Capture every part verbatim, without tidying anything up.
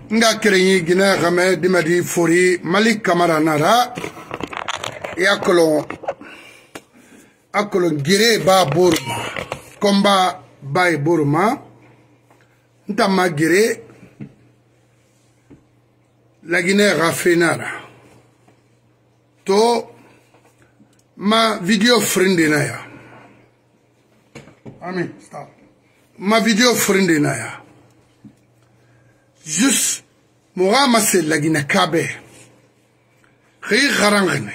nga kerenyi Guinée game dimadi fori Malik Camara nara ya kolon akolon gire ba boruma komba ba boruma ntama gire la Guinée rafenara to ma video friend na ya amen stop ma video friend na ya juste moga mase la Guinée kabe khey kharangene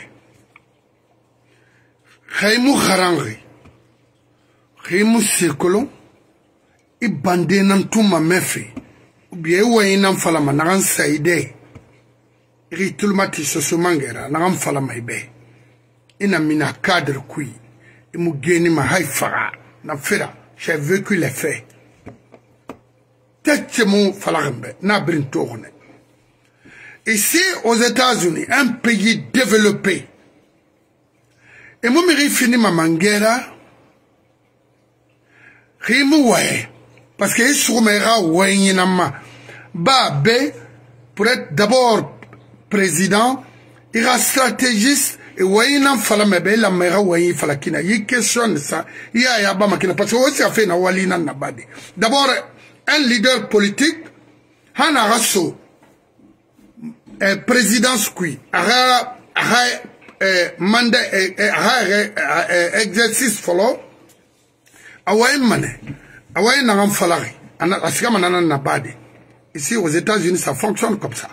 khey mu kharangi khey mu sekolon ibande nan tuma mefi ubie wayna fala managan saide ri tulmati soso mangera nagam fala maybe ina mina cadre kui imu geni ma haifara na fera j'ai vécu les faits tetchemu falagambe na brintogne. Ici aux États-Unis, un pays développé, et moi me fini ma mangera rimu ouais parce que sur mera ouais nama ba be pour être d'abord président, il sera stratégiste et ouais nam fala mebe la mera ouais fala kina y question ça il y a ya ba makina parce que aussi a fait na wali na nabadi d'abord un leader politique hana raso eh, présidence qui a eh, mandat eh, eh, eh, exercice follow away mané away nangam falari ana asika manana nabadi. Ici aux États-Unis ça fonctionne comme ça.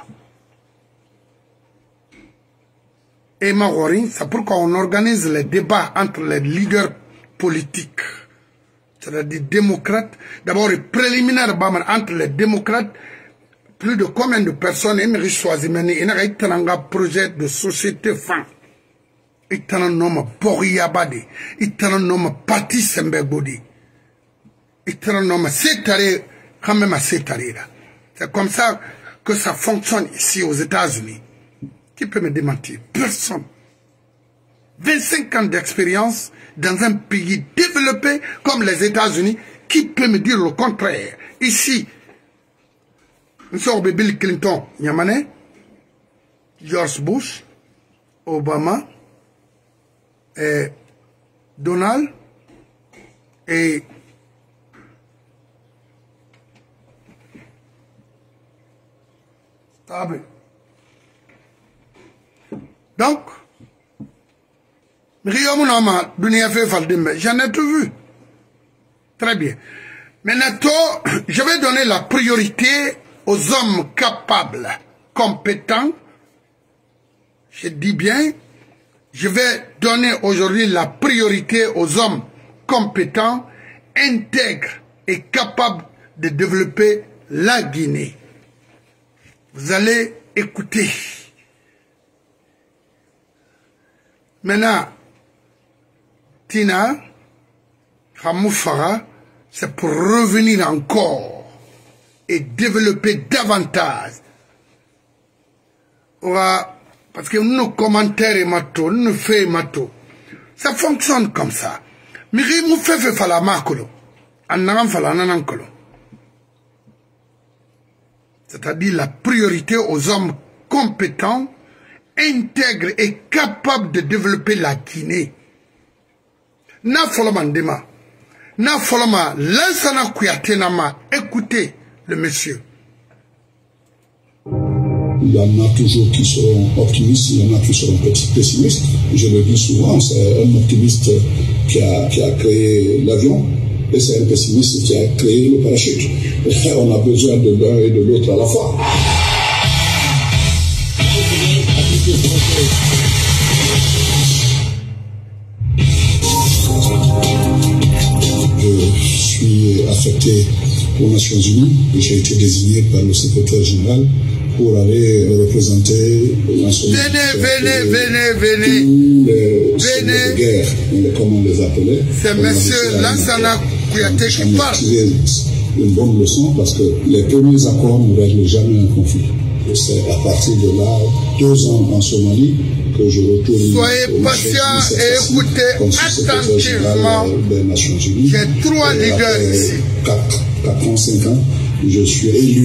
Et Marorin, c'est pourquoi on organise les débats entre les leaders politiques, c'est-à-dire démocrates. D'abord, le préliminaire entre les démocrates, plus de combien de personnes aimeraient choisir, mais il y a un projet de société fin. Il y a un nom Boriabadi, il y a un nom Pati Sembegodi, il y a un nom Sétaré, quand même à Sétaré. C'est comme ça que ça fonctionne ici aux États-Unis. Qui peut me démentir? Personne. vingt-cinq ans d'expérience dans un pays développé comme les États-Unis. Qui peut me dire le contraire? Ici, nous sommes Bill Clinton, Yamane, George Bush, Obama, et Donald, et Tabe. Donc, j'en ai tout vu. Très bien. Maintenant, je vais donner la priorité aux hommes capables, compétents. Je dis bien, je vais donner aujourd'hui la priorité aux hommes compétents, intègres et capables de développer la Guinée. Vous allez écouter. Maintenant, Tina, Hamoufara, c'est pour revenir encore et développer davantage. Parce que nos commentaires et mato, nous faisons mato. Ça fonctionne comme ça. Mais nous faisons fala makolo. Anam fala nanankolo. C'est-à-dire la priorité aux hommes compétents, intègre et capable de développer la Guinée. Na foloma ndema. Na foloma lansana kuyate nama. Écoutez le monsieur. Il y en a toujours qui seront optimistes, il y en a qui seront pessimistes. Je le dis souvent, c'est un optimiste qui a, qui a créé l'avion et c'est un pessimiste qui a créé le parachute. On a besoin de l'un et de l'autre à la fois. Je suis affecté aux Nations Unies. J'ai été désigné par le secrétaire général pour aller représenter les Nations Unies. Venez, venez, venez, venez. Tous les venez. De guerre, comme on les appelait. C'est monsieur Lansana Kouyaté qui parle. Une bonne leçon parce que les premiers accords ne règlent jamais un conflit. C'est à partir de là, deux ans en Somalie, que je retourne. Soyez patient et écoutez attentivement. J'ai trois leaders ici. quatre ans, cinq ans, je suis élu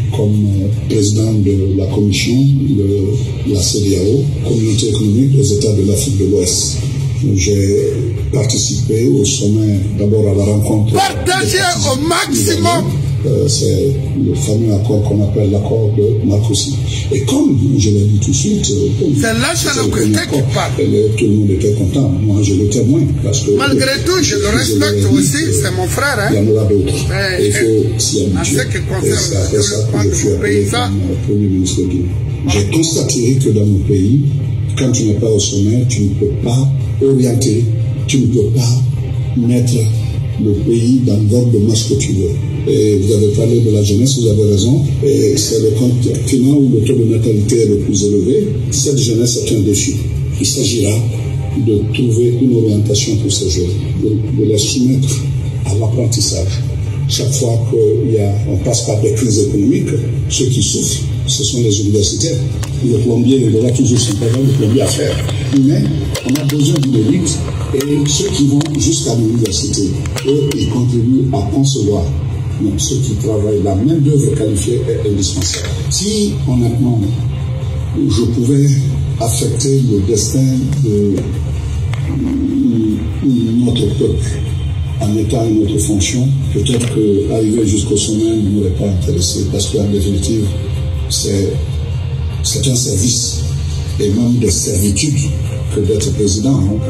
comme euh, président de la commission de la C E D E A O, Communauté économique des États de l'Afrique de l'Ouest. J'ai participé au sommet, d'abord à la rencontre. Partagez au maximum. Euh, c'est le fameux accord qu'on appelle l'accord de Marcoussis. Et comme je l'ai dit tout de suite, c'est là qui parle. Tout le monde était content. Moi, je le témoigne. Parce que malgré tout, je le respecte aussi. C'est mon frère. Hein? Il y en aura d'autres. Il faut s'y habituer. Et c'est après ça que je suis appelé comme Premier ministre de Guinée. J'ai constaté que dans nos pays, quand tu n'es pas au sommet, tu ne peux pas orienter, tu ne peux pas mettre le pays dans l'ordre de marche que tu veux. Et vous avez parlé de la jeunesse, vous avez raison. Et c'est le continent où le taux de natalité est le plus élevé. Cette jeunesse est un défi. Il s'agira de trouver une orientation pour ces jeunes, de, de les soumettre à l'apprentissage. Chaque fois qu'on passe par des crises économiques, ceux qui souffrent, ce sont les universitaires. Le plombier, il aura toujours son travail de plombier à faire. Mais on a besoin d'une élite et ceux qui vont jusqu'à l'université, eux, ils contribuent à concevoir. Mais ceux qui travaillent, la main d'œuvre qualifiée est indispensable. Si, honnêtement, je pouvais affecter le destin de notre peuple en étant une autre fonction, peut-être qu'arriver jusqu'au sommet ne m'aurait pas intéressé, parce qu'en définitive, c'est un service, et même des servitudes, que d'être président. Hein.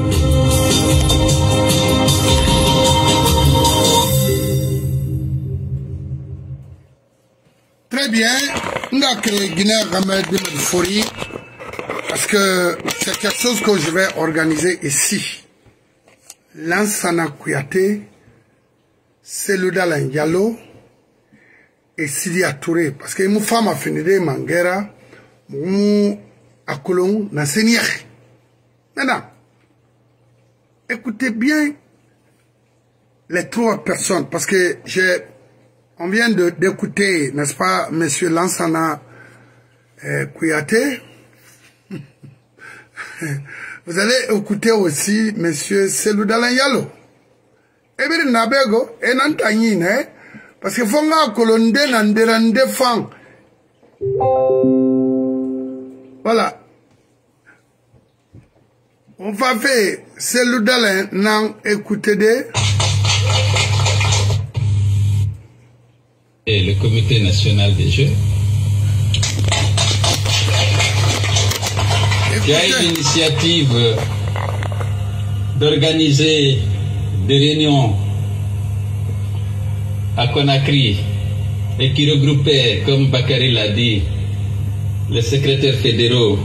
Très bien, on a créé Guinée Ramad de Fori, parce que c'est quelque chose que je vais organiser ici. Lansana Kouyaté, Selouda Diallo et Sidi Touré. Parce que mon femme a fini de Mangera, mon Akolon, na Seigneur. Maintenant, écoutez bien les trois personnes, parce que j'ai, on vient d'écouter, n'est-ce pas, Monsieur Lansana euh, Kouyaté. Vous allez écouter aussi Monsieur Selouda Diallo. Et bien, Nabego, et Nantagine, hein, parce que Fonga Kolonde Nanderande Fang. Voilà. On va faire Selouda Nan écouter de. Et le Comité national des jeux, qui a eu l'initiative d'organiser des réunions à Conakry et qui regroupait, comme Bakary l'a dit, les secrétaires fédéraux,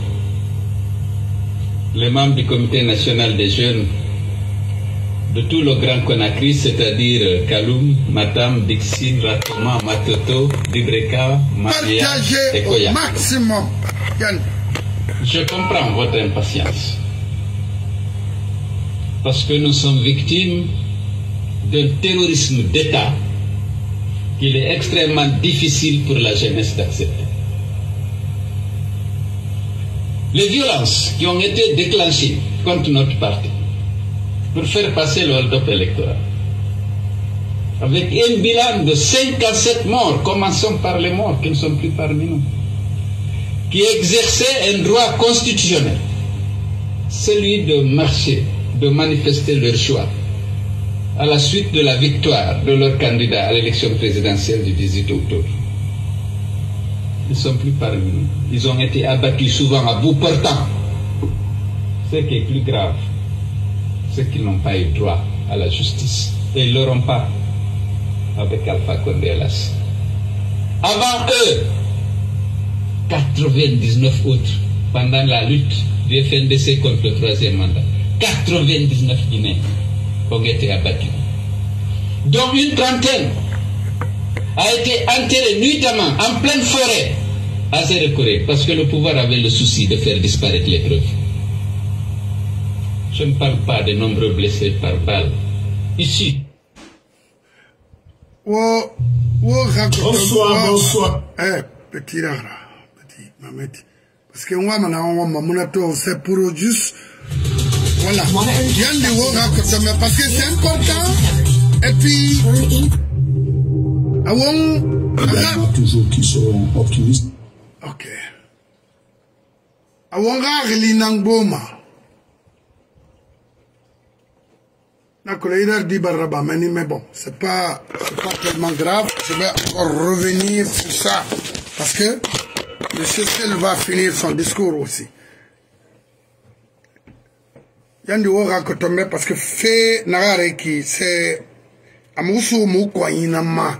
les membres du Comité national des jeunes de tout le Grand Conakry, c'est-à-dire Kaloum, Matam, Dixine, Ratoma, Matoto, Dibreka, Maria et Koya. Maximum. Je comprends votre impatience. Parce que nous sommes victimes d'un terrorisme d'État qu'il est extrêmement difficile pour la jeunesse d'accepter. Les violences qui ont été déclenchées contre notre parti pour faire passer le hold-up électoral, avec un bilan de cinquante-sept morts, commençons par les morts qui ne sont plus parmi nous, qui exerçaient un droit constitutionnel, celui de marcher, de manifester leur choix, à la suite de la victoire de leur candidat à l'élection présidentielle du dix-huit octobre. Ils ne sont plus parmi nous. Ils ont été abattus souvent à bout portant. Ce qui est plus grave, c'est qu'ils n'ont pas eu droit à la justice. Et ils ne l'auront pas avec Alpha Condé hélas. Avant eux, quatre-vingt-dix-neuf autres, pendant la lutte du F N D C contre le troisième mandat, quatre-vingt-dix-neuf Guinéens ont été abattus. Dont une trentaine a été enterrée nuitamment en pleine forêt à Zérekoré, parce que le pouvoir avait le souci de faire disparaître les preuves. Je ne parle pas des nombreux blessés par balle. Ici. Oh, oh, bonsoir, bonsoir. Eh, petit rara, petit mameti. Parce que moi, maintenant, on m'a c'est pour juste. Voilà. Parce que c'est important. Et puis, avant, Il y en a toujours qui seront optimistes. Ok. Awanga Linangboma. Nakoleïda dit Baraba, mais bon, c'est pas, c'est pas tellement grave. Je vais encore revenir sur ça. Parce que M. Sel va finir son discours aussi. Yandi Wora Kotombe, parce que fait Nagareki, c'est Amusu Mukwa Inama.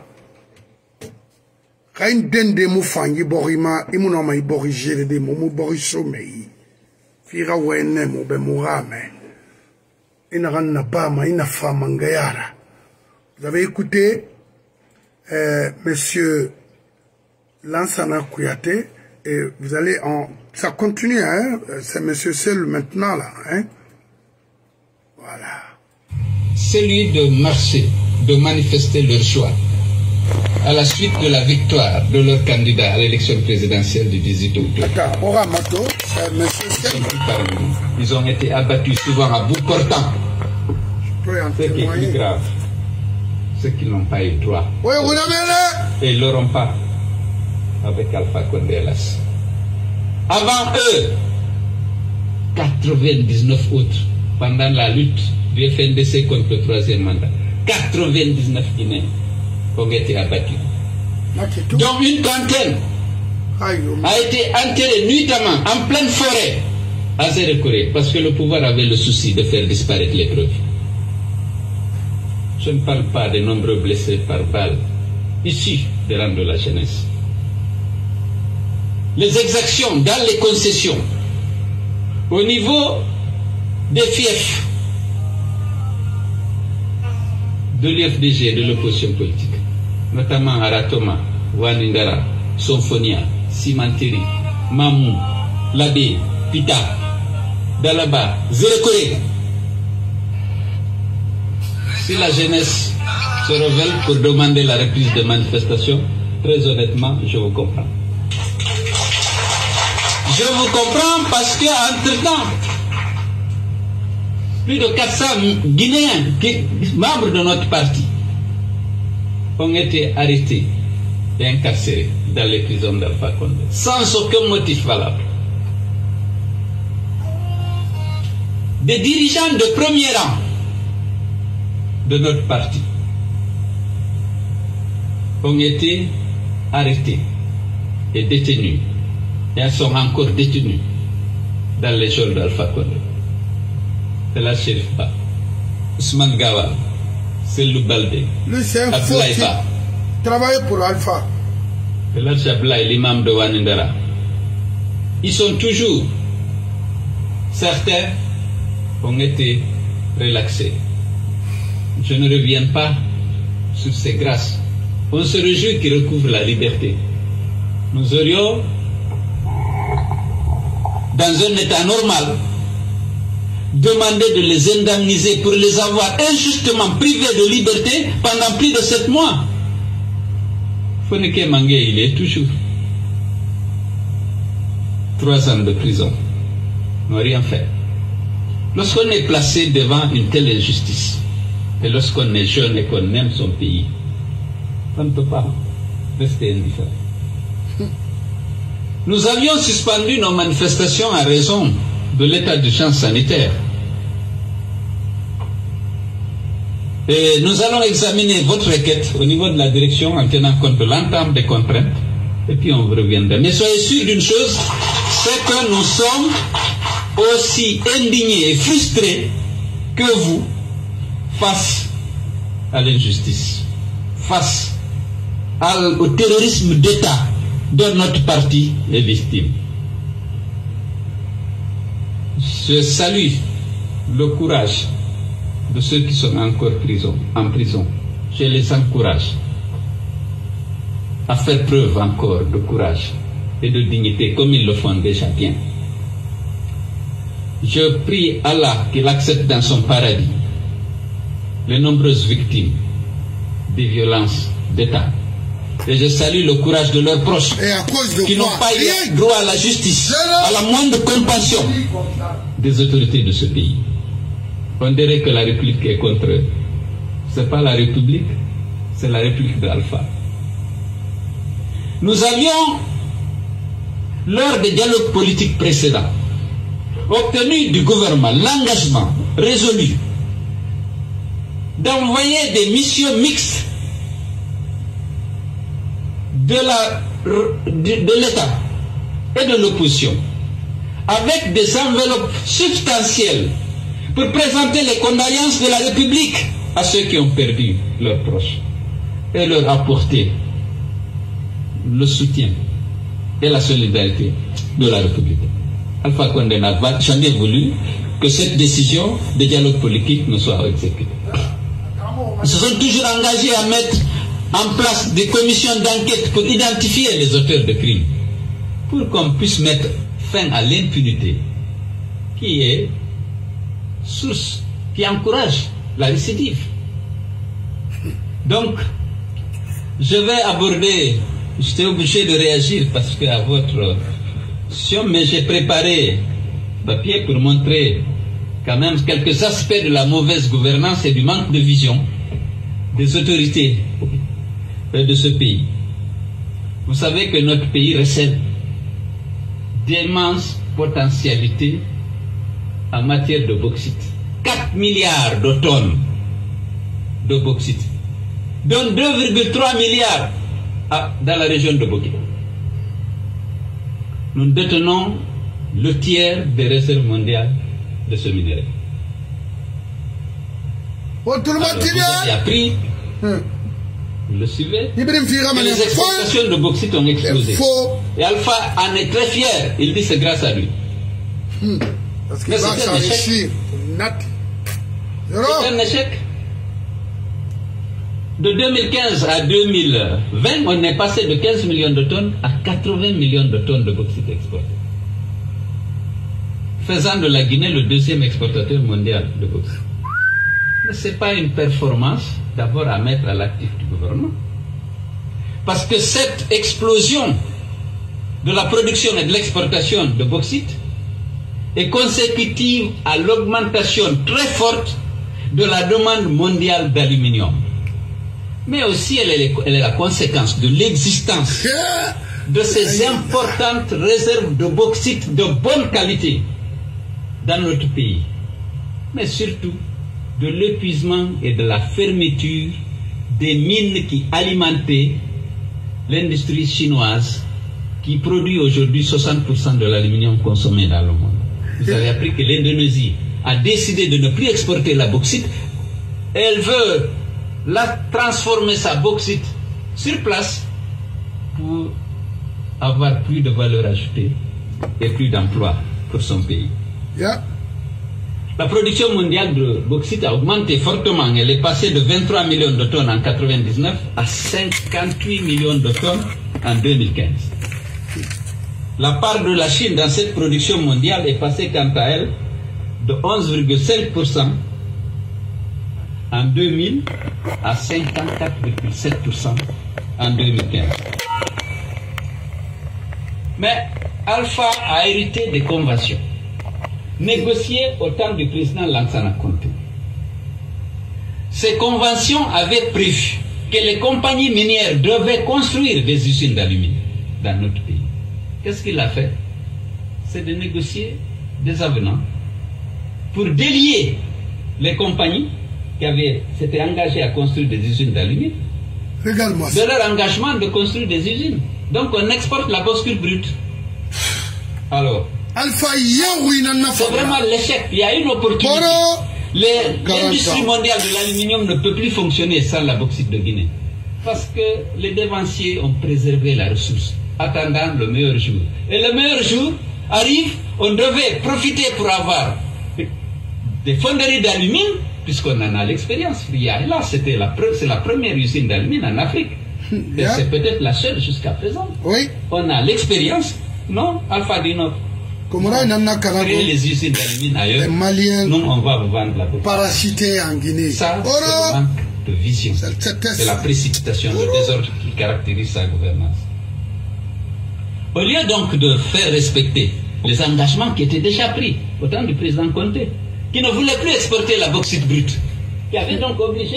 Quand dende mu fangi borima imunoma ibori jere de mu bori somei fira wene mu be murame ina ganna pa ma ina fama ngayara. Vous avez écouté euh, monsieur Lansana Kouyaté et vous allez en ça continue hein, c'est monsieur Sel maintenant là hein. Voilà. Celui de marcher, de manifester leur choix à la suite de la victoire de leur candidat à l'élection présidentielle du dix-huit octobre. Ils ont été abattus souvent à bout portant. Ce qui est plus grave, c'est qu'ils n'ont pas eu droit. Et ils ne l'auront pas avec Alpha Condé. Avant eux, quatre-vingt-dix-neuf autres, pendant la lutte du F N D C contre le troisième mandat, quatre-vingt-dix-neuf Guinéens ont été abattus. Donc une trentaine a été enterrée nuitamment en pleine forêt à Zérekoré parce que le pouvoir avait le souci de faire disparaître les preuves. Je ne parle pas des nombreux blessés par balle issus des rangs de la jeunesse. Les exactions dans les concessions au niveau des fiefs de l'U F D G et de l'opposition politique, notamment Aratoma, Waningara, Sonfonia, Simantiri, Mamou, Labé, Pita, Dalaba, Zérekoré. Si la jeunesse se révèle pour demander la reprise des manifestations, très honnêtement, je vous comprends. Je vous comprends parce qu'entre-temps, plus de quatre cents Guinéens, qui, membres de notre parti, ont été arrêtés et incarcérés dans les prisons d'Alpha Condé, sans aucun motif valable. Des dirigeants de premier rang de notre parti ont été arrêtés et détenus, et elles sont encore détenus dans les geôles d'Alpha Condé. C'est la Chérif Ba, Ousmane Gawa, Selou Baldé, Abdoulaye Ba. Travailler pour Alpha. C'est la Chablaï, l'imam de Wanindara. Ils sont toujours, certains ont été relaxés. Je ne reviens pas sur ces grâces. On se réjouit qu'ils recouvrent la liberté. Nous aurions, dans un état normal, demander de les indemniser pour les avoir injustement privés de liberté pendant plus de sept mois. Foneke Mangé, il est toujours trois ans de prison. N'ont rien fait. Lorsqu'on est placé devant une telle injustice, et lorsqu'on est jeune et qu'on aime son pays, on ne peut pas rester indifférent. Nous avions suspendu nos manifestations à raison de l'état d'urgence sanitaire. Et nous allons examiner votre requête au niveau de la direction en tenant compte de l'entame des contraintes et puis on vous reviendra. Mais soyez sûr d'une chose, c'est que nous sommes aussi indignés et frustrés que vous face à l'injustice, face au terrorisme d'État dont notre parti est victime. Je salue le courage de ceux qui sont encore prison, en prison. Je les encourage à faire preuve encore de courage et de dignité comme ils le font déjà bien. Je prie Allah qu'il accepte dans son paradis les nombreuses victimes des violences d'État. Et je salue le courage de leurs proches de qui n'ont pas eu droit à la justice, à la moindre compassion des autorités de ce pays. On dirait que la République est contre eux. Ce n'est pas la République, c'est la République d'Alpha. nous avions, lors des dialogues politiques précédents, obtenu du gouvernement l'engagement résolu d'envoyer des missions mixtes de la de, de l'État et de l'opposition, avec des enveloppes substantielles pour présenter les condoléances de la République à ceux qui ont perdu leurs proches et leur apporter le soutien et la solidarité de la République. Alpha Condé n'a jamais voulu que cette décision de dialogue politique ne soit exécutée. Ils se sont toujours engagés à mettre en place des commissions d'enquête pour identifier les auteurs de crimes, pour qu'on puisse mettre fin à l'impunité qui est source, qui encourage la récidive. Donc, je vais aborder, j'étais obligé de réagir parce que à votre question, mais j'ai préparé papier pour montrer quand même quelques aspects de la mauvaise gouvernance et du manque de vision des autorités de ce pays. Vous savez que notre pays recèle d'immenses potentialités en matière de bauxite. quatre milliards de tonnes de bauxite, dont deux virgule trois milliards à, dans la région de Boké. Nous détenons le tiers des réserves mondiales de ce minerai. Alors, vous avez appris, hum. vous le suivez, que les exportations de bauxite ont explosé. Et Alpha en est très fier. Il dit c'est grâce à lui. Hum. Parce Mais c'est un échec. C'est un échec. De deux mille quinze à deux mille vingt, on est passé de quinze millions de tonnes à quatre-vingts millions de tonnes de bauxite exportées, faisant de la Guinée le deuxième exportateur mondial de bauxite. Mais ce n'est pas une performance d'abord à mettre à l'actif du gouvernement. Parce que cette explosion de la production et de l'exportation de bauxite est consécutive à l'augmentation très forte de la demande mondiale d'aluminium. Mais aussi elle est, elle est la conséquence de l'existence de ces importantes réserves de bauxite de bonne qualité dans notre pays. Mais surtout de l'épuisement et de la fermeture des mines qui alimentaient l'industrie chinoise qui produit aujourd'hui soixante pour cent de l'aluminium consommé dans le monde. Vous avez appris que l'Indonésie a décidé de ne plus exporter la bauxite. Elle veut la transformer sa bauxite sur place pour avoir plus de valeur ajoutée et plus d'emplois pour son pays. Yeah. La production mondiale de bauxite a augmenté fortement. Elle est passée de vingt-trois millions de tonnes en mille neuf cent quatre-vingt-dix-neuf à cinquante-huit millions de tonnes en deux mille quinze. La part de la Chine dans cette production mondiale est passée quant à elle de onze virgule cinq pour cent en deux mille à cinquante-quatre virgule sept pour cent en deux mille quinze. Mais Alpha a hérité des conventions négociées au temps du président Lansana Conté. Ces conventions avaient prévu que les compagnies minières devaient construire des usines d'aluminium dans notre pays. Qu'est-ce qu'il a fait? C'est de négocier des avenants pour délier les compagnies qui avaient s'étaient engagées à construire des usines d'aluminium de leur engagement de construire des usines. Donc on exporte la bauxite brute. Alors, c'est vraiment l'échec. Il y a une opportunité. L'industrie mondiale de l'aluminium ne peut plus fonctionner sans la bauxite de Guinée. Parce que les dévanciers ont préservé la ressource, attendant le meilleur jour. Et le meilleur jour arrive, on devait profiter pour avoir des fonderies d'alumine, puisqu'on en a l'expérience. Là, c'était la, c'est la première usine d'alumine en Afrique. Et c'est peut-être la seule jusqu'à présent. Oui. On a l'expérience, non, Alpha dit non. Créer les usines d'alumine ailleurs, nous on va vous vendre la bauxite. Parasité en Guinée. Ça, c'est le manque de vision. C'est la précipitation, le désordre qui caractérise sa gouvernance. Au lieu donc de faire respecter les engagements qui étaient déjà pris au temps du président Conté, qui ne voulait plus exporter la bauxite brute, qui avait donc obligé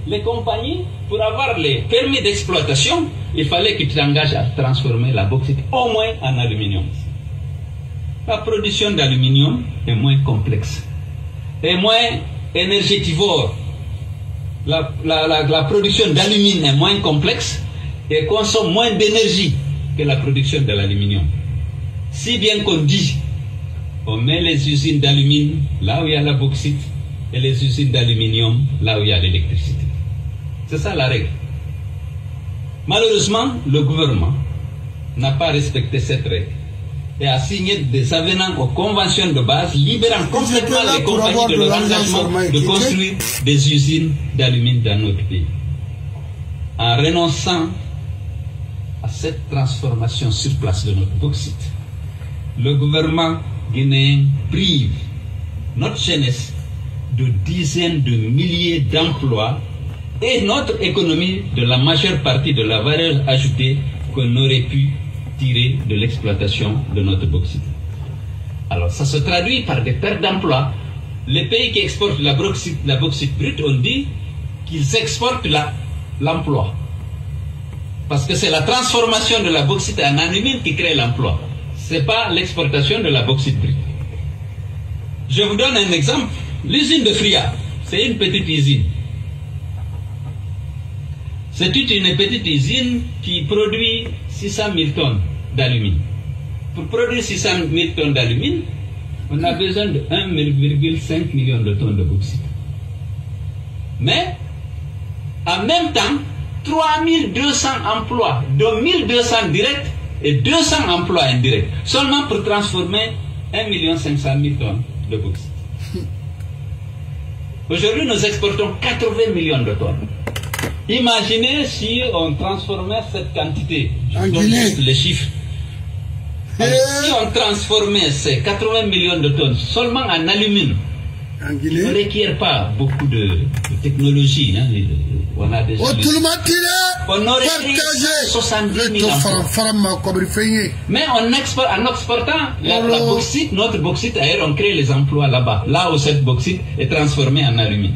les compagnies, pour avoir les permis d'exploitation, il fallait que tu t'engages à transformer la bauxite au moins en aluminium. La production d'aluminium est moins complexe, est moins énergétivore. La, la, la, la production d'alumine est moins complexe et consomme moins d'énergie que la production de l'aluminium. Si bien qu'on dit, on met les usines d'alumine là où il y a la bauxite et les usines d'aluminium là où il y a l'électricité. C'est ça la règle. Malheureusement, le gouvernement n'a pas respecté cette règle et a signé des avenants aux conventions de base libérant complètement les compagnies de leur engagement de construire des usines d'alumine dans notre pays. En renonçant à cette transformation sur place de notre bauxite, le gouvernement guinéen prive notre jeunesse de dizaines de milliers d'emplois et notre économie de la majeure partie de la valeur ajoutée qu'on aurait pu tirer de l'exploitation de notre bauxite. Alors ça se traduit par des pertes d'emplois. Les pays qui exportent la bauxite, la bauxite brute, on dit qu'ils exportent l'emploi. Parce que c'est la transformation de la bauxite en alumine qui crée l'emploi. Ce n'est pas l'exportation de la bauxite brute. Je vous donne un exemple. L'usine de Fria, c'est une petite usine. C'est une petite usine qui produit six cent mille tonnes d'alumine. Pour produire six cent mille tonnes d'alumine, on a besoin de un virgule cinq million de tonnes de bauxite. Mais, en même temps, trois mille deux cents emplois, dont mille deux cents directs et deux cents emplois indirects, seulement pour transformer un million cinq cent mille tonnes de bauxite. Aujourd'hui, nous exportons quatre-vingts millions de tonnes. Imaginez si on transformait cette quantité, je donne juste les chiffres. Alors, si on transformait ces quatre-vingts millions de tonnes seulement en alumine, qui ne requiert pas beaucoup de, de technologie, hein, on a déjà on aurait soixante-dix mille emplois. Mais on export, en exportant la, la bauxite, notre bauxite, d'ailleurs, on crée les emplois là-bas, là où cette bauxite est transformée en alumine.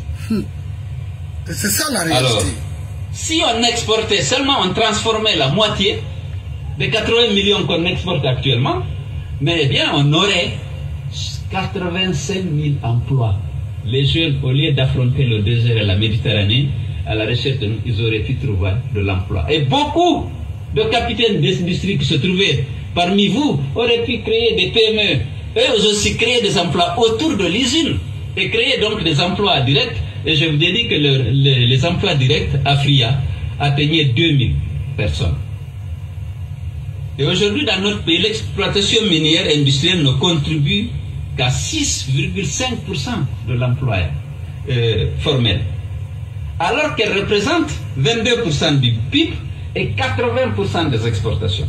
C'est ça la réalité. Alors, si on exportait seulement, on transformait la moitié des quatre-vingts millions qu'on exporte actuellement, mais eh bien, on aurait quatre-vingt-cinq mille emplois. Les jeunes, au lieu d'affronter le désert et la Méditerranée, à la recherche, de, ils auraient pu trouver de l'emploi. Et beaucoup de capitaines d'industrie qui se trouvaient parmi vous auraient pu créer des P M E. Eux aussi créer des emplois autour de l'usine et créer donc des emplois directs. Et je vous ai dit que le, le, les emplois directs à Fria atteignaient deux mille personnes. Et aujourd'hui, dans notre pays, l'exploitation minière industrielle ne contribue qu'à six virgule cinq pour cent de l'emploi euh, formel, alors qu'elle représente vingt-deux pour cent du P I B et quatre-vingts pour cent des exportations.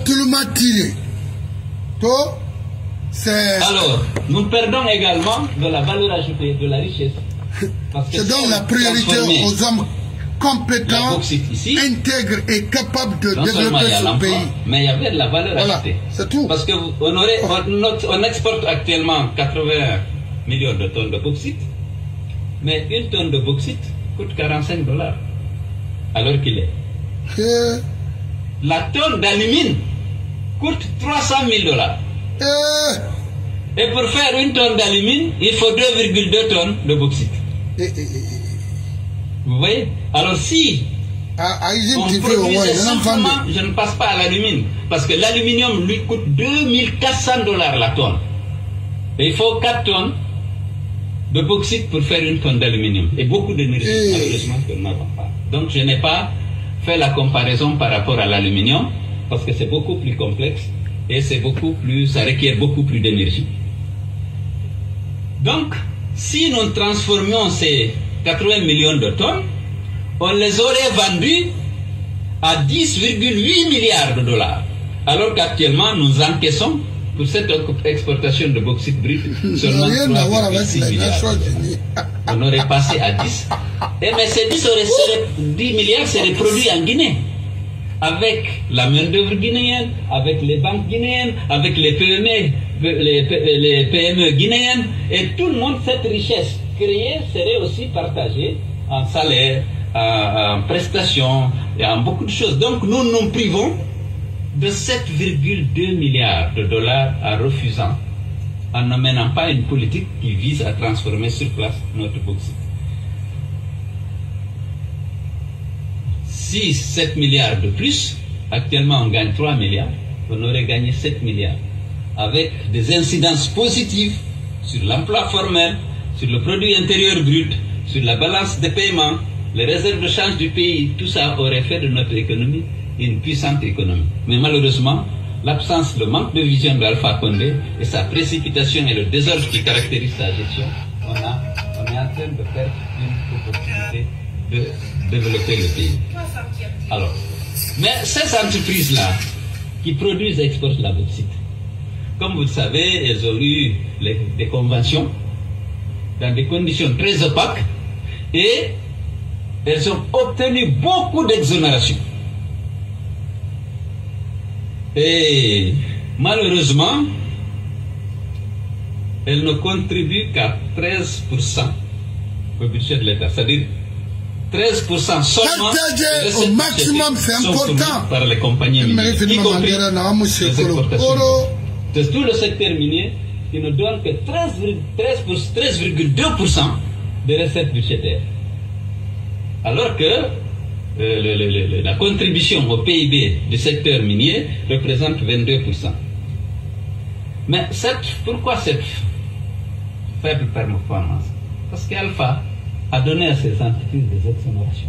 Alors, nous perdons également de la valeur ajoutée, de la richesse. C'est donc la priorité aux hommes compétents, ici, intègres et capables de non développer ce pays. Mais il y avait de la valeur voilà, ajoutée. C'est tout. Parce qu'on on, on exporte actuellement quatre-vingts millions de tonnes de bauxite, mais une tonne de bauxite coûte quarante-cinq dollars, alors qu'il est. Euh. La tonne d'alumine coûte trois cent mille dollars. Euh. Et pour faire une tonne d'alumine, il faut deux virgule deux tonnes de bauxite. Et, et, et. Vous voyez? Alors si à, à on produisait simplement, je ne passe pas à l'alumine, parce que l'aluminium lui coûte deux mille quatre cents dollars la tonne. Et il faut quatre tonnes de bauxite pour faire une tonne d'aluminium. Et beaucoup d'énergie, malheureusement, que nous n'avons pas. Donc je n'ai pas fait la comparaison par rapport à l'aluminium, parce que c'est beaucoup plus complexe et c'est beaucoup plus, ça requiert beaucoup plus d'énergie. Donc, si nous transformions ces quatre-vingts millions de tonnes, on les aurait vendus à dix virgule huit milliards de dollars. Alors qu'actuellement, nous encaissons pour cette exportation de bauxite brute seulement trois virgule six milliards. On aurait passé à dix. Et mais ces dix, auraient, seraient, dix milliards seraient produits en Guinée. Avec la main-d'œuvre guinéenne, avec les banques guinéennes, avec les P M E, les, les P M E guinéennes, et tout le monde, cette richesse créée serait aussi partagée en salaire, en, en prestations et en beaucoup de choses. Donc nous nous privons de sept virgule deux milliards de dollars en refusant, en ne menant pas une politique qui vise à transformer sur place notre bauxite. Si sept milliards de plus, actuellement on gagne trois milliards, on aurait gagné sept milliards, avec des incidences positives sur l'emploi formel, sur le produit intérieur brut, sur la balance des paiements, les réserves de change du pays. Tout ça aurait fait de notre économie une puissante économie. Mais malheureusement, l'absence, le manque de vision d'Alpha Condé et sa précipitation et le désordre qui caractérise sa gestion, on, a, on est en train de perdre une opportunité de développer le pays. Alors, mais ces entreprises-là qui produisent et exportent la bauxite, comme vous le savez, elles ont eu les, des conventions dans des conditions très opaques et elles ont obtenu beaucoup d'exonérations. Et malheureusement, elles ne contribuent qu'à treize pour cent au budget de l'État. C'est-à-dire treize pour cent seulement au maximum, c'est important par les compagnies minières, y compris les exportations. C'est tout le secteur minier qui ne donne que treize virgule deux pour cent des recettes budgétaires. Alors que euh, le, le, le, la contribution au P I B du secteur minier représente vingt-deux pour cent. Mais cette, pourquoi cette faible performance? Parce qu'Alpha a donné à ces entreprises des exonérations.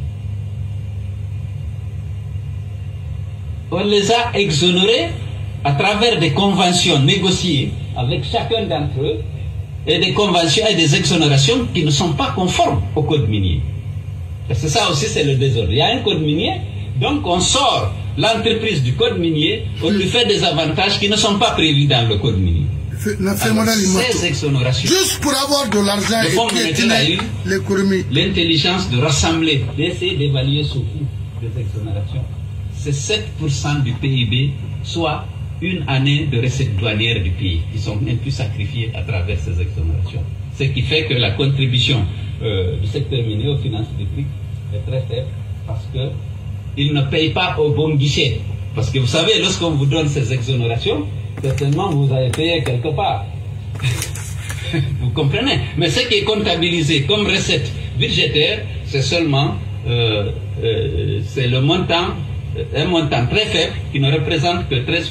On les a exonérés à travers des conventions négociées avec chacun d'entre eux et des conventions et des exonérations qui ne sont pas conformes au code minier. Parce que ça aussi c'est le désordre. Il y a un code minier, donc on sort l'entreprise du code minier, on lui fait des avantages qui ne sont pas prévus dans le code minier. Alors, ces exonérations, juste pour avoir de l'argent et piétiner l'économie, l'intelligence de rassembler, d'essayer d'évaluer ce coût des exonérations, c'est sept pour cent du P I B, soit une année de recettes douanières du pays qui sont un peu sacrifiées à travers ces exonérations. Ce qui fait que la contribution euh, du secteur minier aux finances publiques est très faible parce qu'il ne paye pas au bon guichet. Parce que vous savez, lorsqu'on vous donne ces exonérations, certainement vous avez payé quelque part. Vous comprenez? Mais ce qui est comptabilisé comme recette budgétaire, c'est seulement euh, euh, c'est le montant, un montant très faible qui ne représente que treize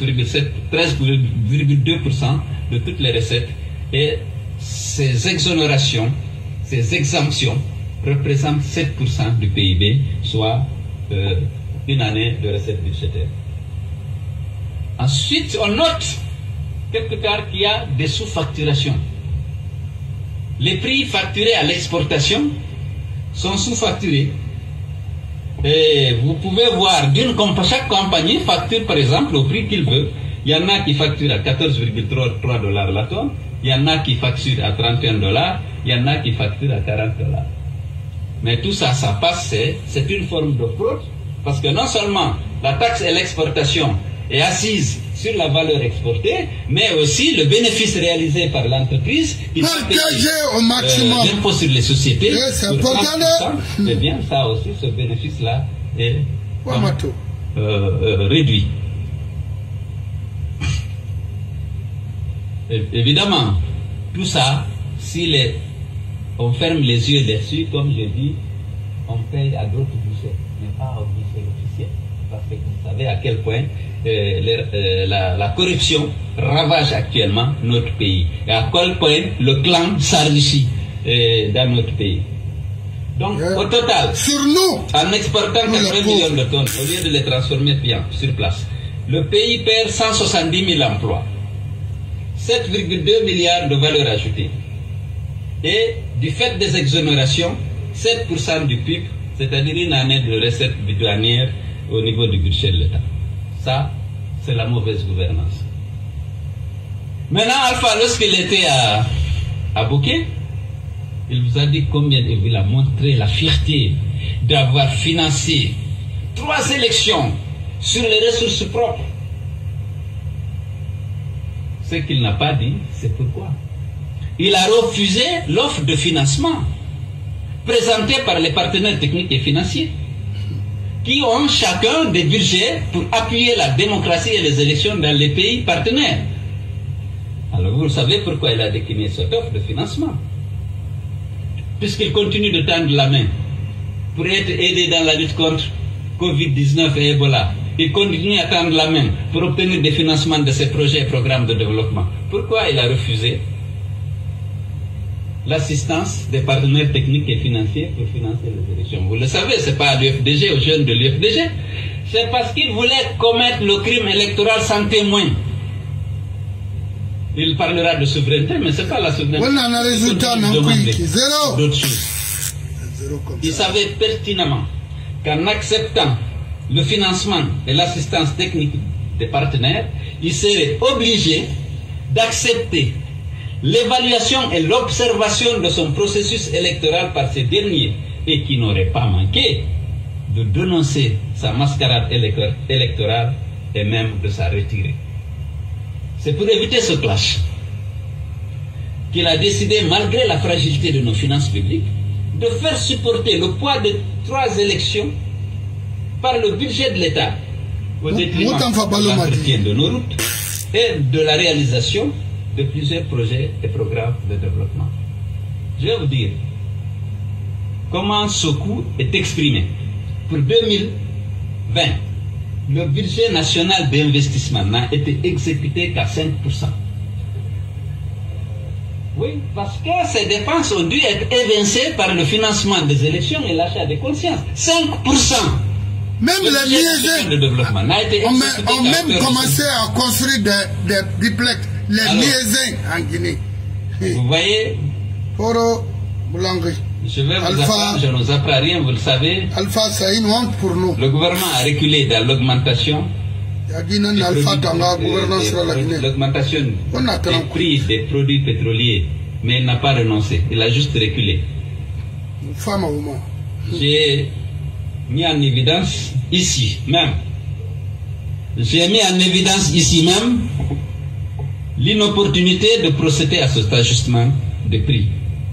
virgule deux pour cent de toutes les recettes. Et ces exonérations, ces exemptions représentent sept pour cent du P I B, soit euh, une année de recettes budgétaires. Ensuite, on note quelque part qu'il y a des sous-facturations. Les prix facturés à l'exportation sont sous-facturés. Et vous pouvez voir, d'une chaque compagnie facture par exemple au prix qu'il veut. Il y en a qui facturent à quatorze virgule trois dollars la tonne, il y en a qui facturent à trente et un dollars, il y en a qui facturent à quarante dollars. Mais tout ça, ça passe, c'est une forme de fraude, parce que non seulement la taxe et l'exportation est assise sur la valeur exportée, mais aussi le bénéfice réalisé par l'entreprise qui partager au maximum euh, l'impôt sur les sociétés. C'est important. Eh bien, ça aussi, ce bénéfice-là est comme, euh, euh, réduit. Et, évidemment, tout ça, si les, on ferme les yeux dessus, comme je dis, on paye à d'autres guichets, mais pas au guichet officiel. Parce que vous savez à quel point euh, les, euh, la, la corruption ravage actuellement notre pays. Et à quel point le clan s'enrichit euh, dans notre pays. Donc, yeah. Au total, sur nous, en exportant quatre-vingts millions de tonnes, au lieu de les transformer bien sur place, le pays perd cent soixante-dix mille emplois, sept virgule deux milliards de valeur ajoutée. Et du fait des exonérations, sept pour cent du P I B, c'est-à-dire une année de recettes douanières au niveau du budget de l'État. Ça, c'est la mauvaise gouvernance. Maintenant, Alpha, lorsqu'il était à, à Bouquet, il vous a dit combien il a montré la fierté d'avoir financé trois élections sur les ressources propres. Ce qu'il n'a pas dit, c'est pourquoi. Il a refusé l'offre de financement présentés par les partenaires techniques et financiers, qui ont chacun des budgets pour appuyer la démocratie et les élections dans les pays partenaires. Alors vous savez pourquoi il a décliné cette offre de financement. Puisqu'il continue de tendre la main pour être aidé dans la lutte contre Covid dix-neuf et Ebola. Il continue à tendre la main pour obtenir des financements de ses projets et programmes de développement. Pourquoi il a refusé l'assistance des partenaires techniques et financiers pour financer les élections? Vous le savez, ce n'est pas à l'U F D G, aux jeunes de l'U F D G. C'est parce qu'il voulait commettre le crime électoral sans témoin. Il parlera de souveraineté, mais ce n'est pas la souveraineté. On a un résultat, non, zéro. D'autres choses. Il savait pertinemment qu'en acceptant le financement et l'assistance technique des partenaires, il serait obligé d'accepter l'évaluation et l'observation de son processus électoral par ces derniers, et qui n'aurait pas manqué de dénoncer sa mascarade électorale et même de s'en retirer. C'est pour éviter ce clash qu'il a décidé, malgré la fragilité de nos finances publiques, de faire supporter le poids de trois élections par le budget de l'État au détriment de l'entretien de nos routes et de la réalisation de plusieurs projets et programmes de développement. Je vais vous dire comment ce coût est exprimé. Pour deux mille vingt, le budget national d'investissement n'a été exécuté qu'à cinq pour cent. Oui, parce que ces dépenses ont dû être évincées par le financement des élections et l'achat des consciences. cinq pour cent. Même le les liaisons de développement n'a été ont, ont même commencé à construire des, des duplex, les liaisons en Guinée. Vous voyez, Foro Boulangri. Je vais vous apprendre, je ne vous apprends rien, vous le savez. Alpha, c'est une honte pour nous. Le gouvernement a reculé dans l'augmentation l'augmentation des prix des produits pétroliers, mais il n'a pas renoncé, il a juste reculé. J'ai mis en évidence ici même, j'ai mis en évidence ici même l'inopportunité de procéder à cet ajustement de prix,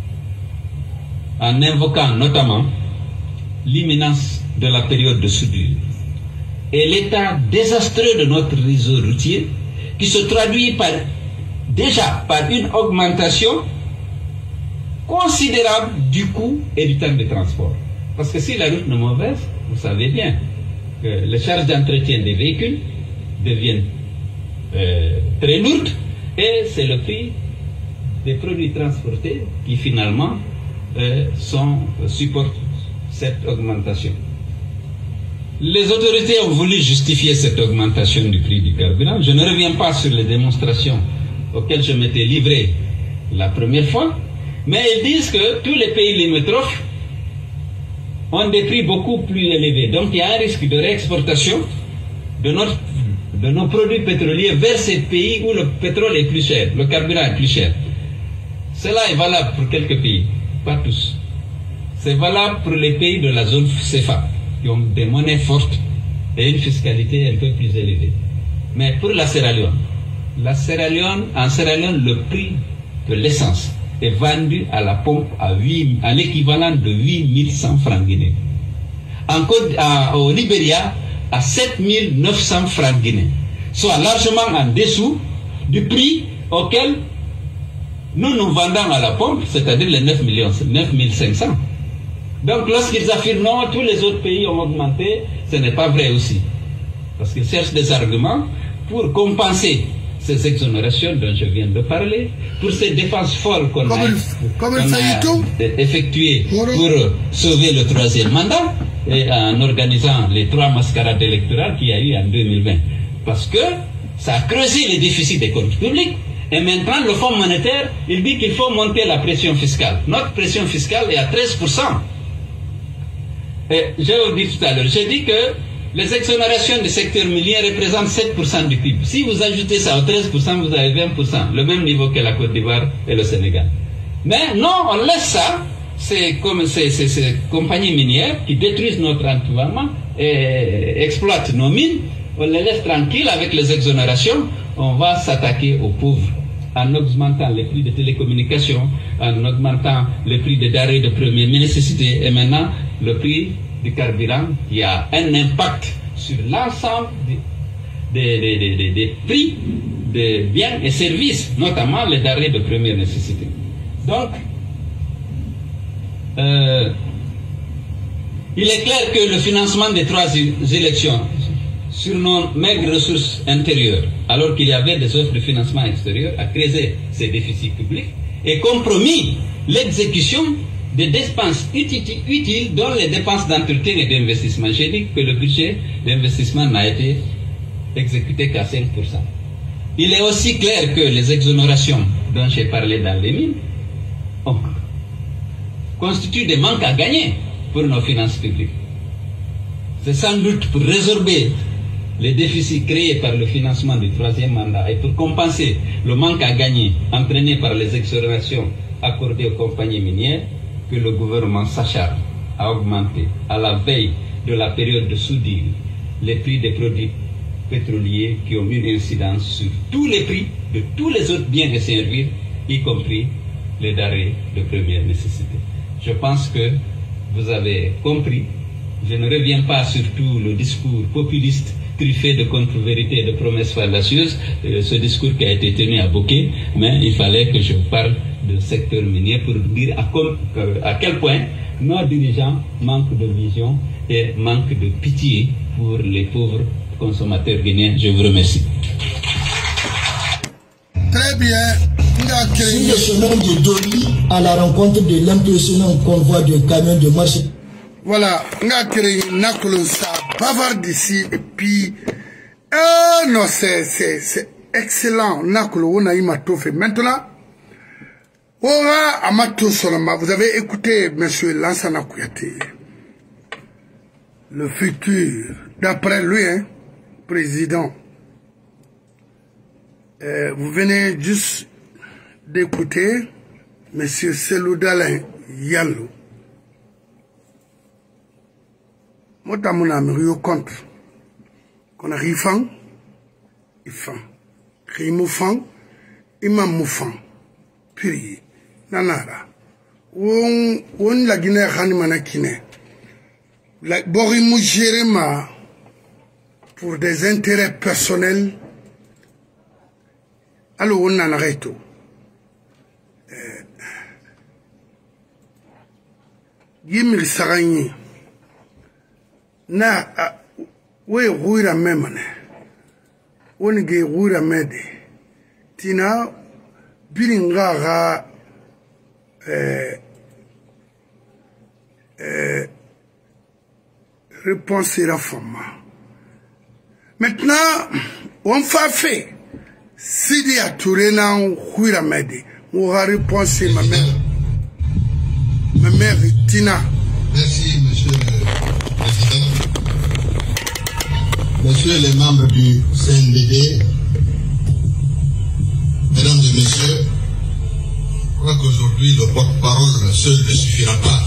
en invoquant notamment l'imminence de la période de soudure et l'état désastreux de notre réseau routier, qui se traduit par, déjà par une augmentation considérable du coût et du temps de transport. Parce que si la route est mauvaise, vous savez bien que les charges d'entretien des véhicules deviennent euh, très lourdes, et c'est le prix des produits transportés qui finalement euh, sont, supportent cette augmentation. Les autorités ont voulu justifier cette augmentation du prix du carburant. Je ne reviens pas sur les démonstrations auxquelles je m'étais livré la première fois, mais ils disent que tous les pays limitrophes ont des prix beaucoup plus élevés. Donc il y a un risque de réexportation de, notre, de nos produits pétroliers vers ces pays où le pétrole est plus cher, le carburant est plus cher. Cela est valable pour quelques pays, pas tous. C'est valable pour les pays de la zone C F A, qui ont des monnaies fortes et une fiscalité un peu plus élevée. Mais pour la Sierra Leone, la Sierra Leone, en Sierra Leone, le prix de l'essence est vendu à la pompe à, à l'équivalent de huit mille cent francs guinéens. En Côte, à, au Libéria, à sept mille neuf cents francs guinéens, soit largement en dessous du prix auquel nous nous vendons à la pompe, c'est-à-dire les neuf mille cinq cents. Donc lorsqu'ils affirment non, tous les autres pays ont augmenté, ce n'est pas vrai aussi. Parce qu'ils cherchent des arguments pour compenser ces exonérations dont je viens de parler, pour ces dépenses folles qu'on a, qu'on a effectuées pour sauver le troisième mandat, et en organisant les trois mascarades électorales qu'il y a eu en deux mille vingt. Parce que ça a creusé les déficits des comptes publics, et maintenant le Fonds monétaire, il dit qu'il faut monter la pression fiscale. Notre pression fiscale est à treize pour cent. Et je vous dis tout à l'heure, j'ai dit que les exonérations du secteur minier représentent sept pour cent du P I B. Si vous ajoutez ça au treize pour cent, vous avez vingt pour cent, le même niveau que la Côte d'Ivoire et le Sénégal. Mais non, on laisse ça, c'est comme ces, ces, ces compagnies minières qui détruisent notre environnement et exploitent nos mines, on les laisse tranquilles avec les exonérations, on va s'attaquer aux pauvres en augmentant les prix de télécommunications, en augmentant les prix des denrées de première nécessité, et maintenant le prix du carburant qui a un impact sur l'ensemble des, des, des, des, des prix des biens et services, notamment les denrées de première nécessité. Donc, euh, il est clair que le financement des trois élections sur nos maigres ressources intérieures, alors qu'il y avait des offres de financement extérieur, a creusé ces déficits publics et compromis l'exécution des dépenses utiles, dont les dépenses d'entretien et d'investissement. J'ai dit que le budget d'investissement n'a été exécuté qu'à cinq pour cent. Il est aussi clair que les exonérations dont j'ai parlé dans les mines oh, constituent des manques à gagner pour nos finances publiques. C'est sans doute pour résorber les déficits créés par le financement du troisième mandat et pour compenser le manque à gagner entraîné par les exonérations accordées aux compagnies minières que le gouvernement s'acharne à augmenter à la veille de la période de soudure les prix des produits pétroliers qui ont une incidence sur tous les prix de tous les autres biens et services, y compris les denrées de première nécessité. Je pense que vous avez compris. Je ne reviens pas sur tout le discours populiste truffé de contre-vérités et de promesses fallacieuses, euh, ce discours qui a été tenu à Bokeh, mais il fallait que je parle du secteur minier pour dire à, à quel point nos dirigeants manquent de vision et manquent de pitié pour les pauvres consommateurs guinéens. Je vous remercie. Très bien. Sur le chemin de Doli, à la rencontre de l'impressionnant convoi de camions de marché. Voilà, on a créé Nakolo ça bavard d'ici et puis euh, non c'est c'est excellent. Nakolo on a eu ma fait maintenant. Ora Amato Soloma, vous avez écouté Monsieur Lansana Kouyaté, le futur, d'après lui, hein, président. Euh, vous venez juste d'écouter Monsieur Selou Dalein Yallo. Moi, dans mon âme, je contre. Qu'on a rifan, il fan. Rimoufan, il m'a moufan. Puis, nanara. On, on la Guinée, Hanimana Kine. La Borimou Jéréma, pour des intérêts personnels. Alors, on en arrête tout. Yimri Saragni. Na we ruira memane woni ge ruira mede tina biringa ga euh euh réponse la femme. Maintenant on fa fait Sidi Touré na ruira mede on va réponse ma mère ma mère Tina. Merci monsieur le président. Messieurs les membres du C N D D, mesdames et messieurs, je crois qu'aujourd'hui le porte-parole seul ne suffira pas.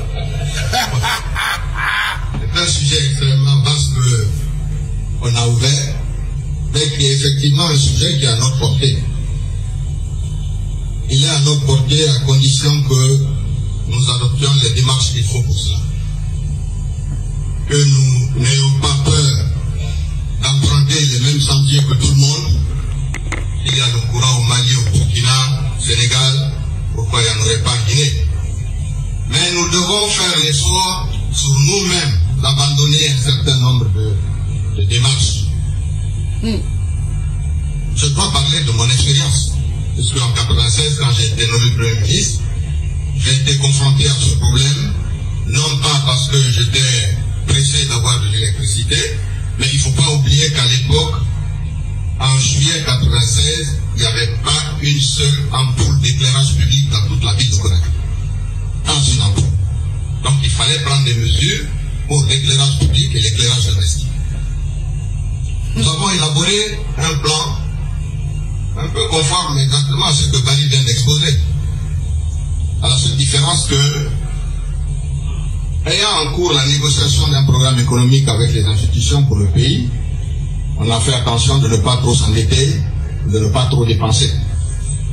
C'est un sujet extrêmement vaste qu'on a ouvert, mais qui est effectivement un sujet qui est à notre portée. Il est à notre portée à condition que nous adoptions les démarches qu'il faut pour cela. Que nous n'ayons pas peur d'emprunter les mêmes sentiers que tout le monde. Il y a le courant au Mali, au Burkina, au Sénégal, pourquoi il n'y en aurait pas en Guinée? Mais nous devons faire l'effort sur nous-mêmes d'abandonner un certain nombre de, de démarches. Hmm. Je dois parler de mon expérience, puisque en quatre-vingt-seize, quand j'ai été nommé Premier ministre, j'ai été confronté à ce problème, non pas parce que j'étais pressé d'avoir de l'électricité, mais il ne faut pas oublier qu'à l'époque, en juillet quatre-vingt-seize, il n'y avait pas une seule ampoule d'éclairage public dans toute la ville de Conakry. Dans une ampoule. Donc il fallait prendre des mesures pour l'éclairage public et l'éclairage domestique. Nous avons élaboré un plan un peu conforme exactement à ce que Barry vient d'exposer. À la seule différence que, ayant en cours la négociation d'un programme économique avec les institutions pour le pays, on a fait attention de ne pas trop s'endetter, de ne pas trop dépenser.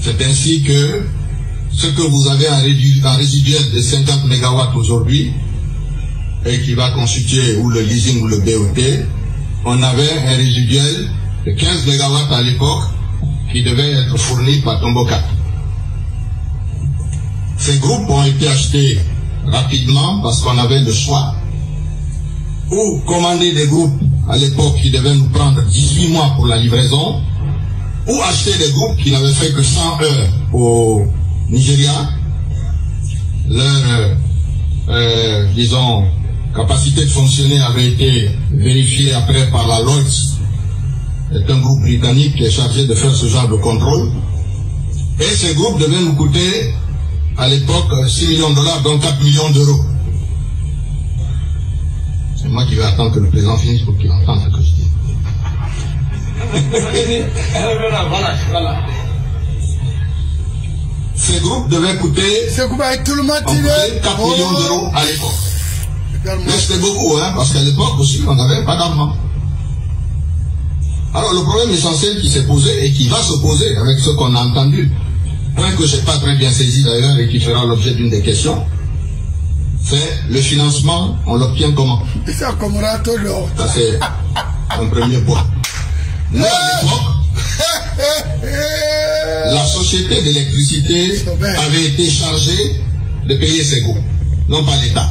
C'est ainsi que ce que vous avez en, rédu, en résiduel de cinquante mégawatts aujourd'hui, et qui va constituer ou le leasing ou le B O T, on avait un résiduel de quinze mégawatts à l'époque qui devait être fourni par Tomboka. Ces groupes ont été achetés rapidement parce qu'on avait le choix ou commander des groupes à l'époque qui devaient nous prendre dix-huit mois pour la livraison, ou acheter des groupes qui n'avaient fait que cent heures au Nigeria. Leur, euh, euh, disons, capacité de fonctionner avait été vérifiée après par la Lloyds. C'est un groupe britannique qui est chargé de faire ce genre de contrôle. Et ces groupes devaient nous coûter, à l'époque, six millions de dollars, donc quatre millions d'euros. C'est moi qui vais attendre que le président finisse pour qu'il entende ce que je dis. Ces groupes devaient coûter, tout le monde quatre millions d'euros à l'époque. Mais c'était beaucoup, hein, parce qu'à l'époque aussi, on n'avait pas d'argent. Alors le problème essentiel qui s'est posé et qui va se poser avec ce qu'on a entendu, point que je n'ai pas très bien saisi d'ailleurs et qui fera l'objet d'une des questions, c'est le financement, on l'obtient comment? Ça c'est un premier point. Nous à l'époque, la société d'électricité avait été chargée de payer ses groupes, non pas l'État.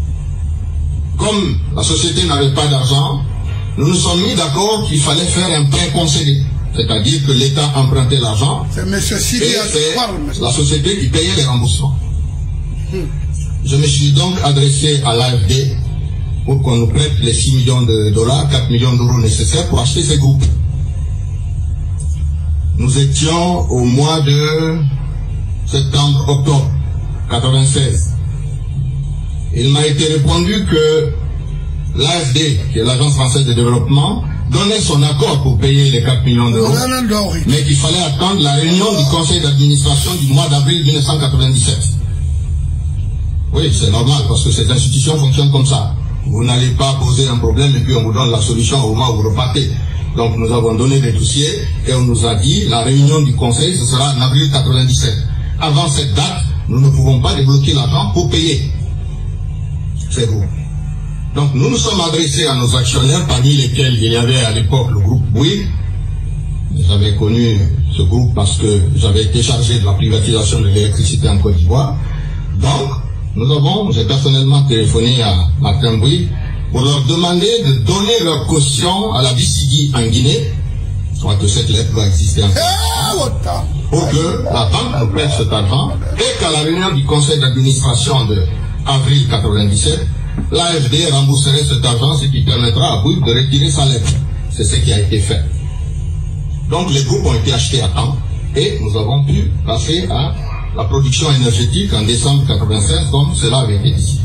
Comme la société n'avait pas d'argent, nous nous sommes mis d'accord qu'il fallait faire un prêt concédé. C'est-à-dire que l'État empruntait l'argent et c'est la société qui payait les remboursements. Hmm. Je me suis donc adressé à l'A F D pour qu'on nous prête les six millions de dollars, quatre millions d'euros nécessaires pour acheter ces groupes. Nous étions au mois de septembre-octobre quatre-vingt-seize. Il m'a été répondu que l'A F D, qui est l'Agence française de développement, donnait son accord pour payer les quatre millions d'euros, mais qu'il fallait attendre la réunion du conseil d'administration du mois d'avril mille neuf cent quatre-vingt-dix-sept. Oui, c'est normal, parce que ces institutions fonctionnent comme ça. Vous n'allez pas poser un problème et puis on vous donne la solution au moment où vous repartez. Donc nous avons donné des dossiers et on nous a dit la réunion du conseil, ce sera en avril quatre-vingt-dix-sept. Avant cette date, nous ne pouvons pas débloquer l'argent pour payer. C'est vous. Donc nous nous sommes adressés à nos actionnaires, parmi lesquels il y avait à l'époque le groupe Bouygues. J'avais connu ce groupe parce que j'avais été chargé de la privatisation de l'électricité en Côte d'Ivoire. Donc nous avons, j'ai personnellement téléphoné à Martin Bouygues pour leur demander de donner leur caution à la B C D en Guinée. Je crois que cette lettre va exister encore. Pour que la banque nous prête cet argent et qu'à la réunion du conseil d'administration de avril quatre-vingt-dix-sept, l'A F D rembourserait cet argent, ce qui permettra à Bouygues de retirer sa lettre. C'est ce qui a été fait. Donc les groupes ont été achetés à temps et nous avons pu passer à la production énergétique en décembre quatre-vingt-seize comme cela avait été dit.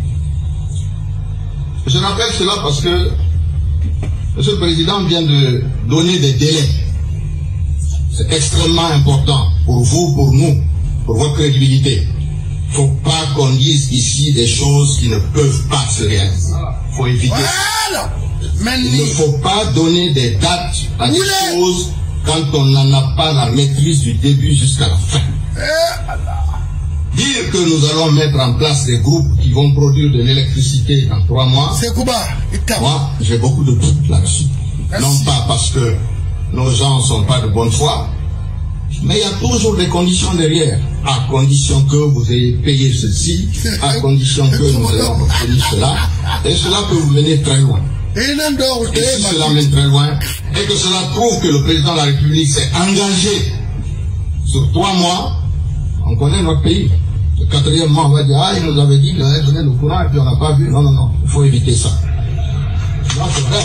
Je rappelle cela parce que Monsieur le Président vient de donner des délais. C'est extrêmement important pour vous, pour nous, pour votre crédibilité. Il ne faut pas qu'on dise ici des choses qui ne peuvent pas se réaliser. Il faut éviter ça. Il ne faut pas donner des dates à des choses quand on n'en a pas la maîtrise du début jusqu'à la fin. Dire que nous allons mettre en place des groupes qui vont produire de l'électricité dans trois mois, moi j'ai beaucoup de doutes là-dessus. Non pas parce que nos gens ne sont pas de bonne foi, mais il y a toujours des conditions derrière. À condition que vous ayez payé ceci, à condition que nous ayons obtenu cela, et cela peut vous mener très loin. Et si cela mène très loin, et que cela prouve que le président de la République s'est engagé sur trois mois, on connaît notre pays. Le quatrième mois, on va dire, ah, il nous avait dit qu'il allait donner le courant, et puis on n'a pas vu. Non, non, non, il faut éviter ça. Non, c'est vrai.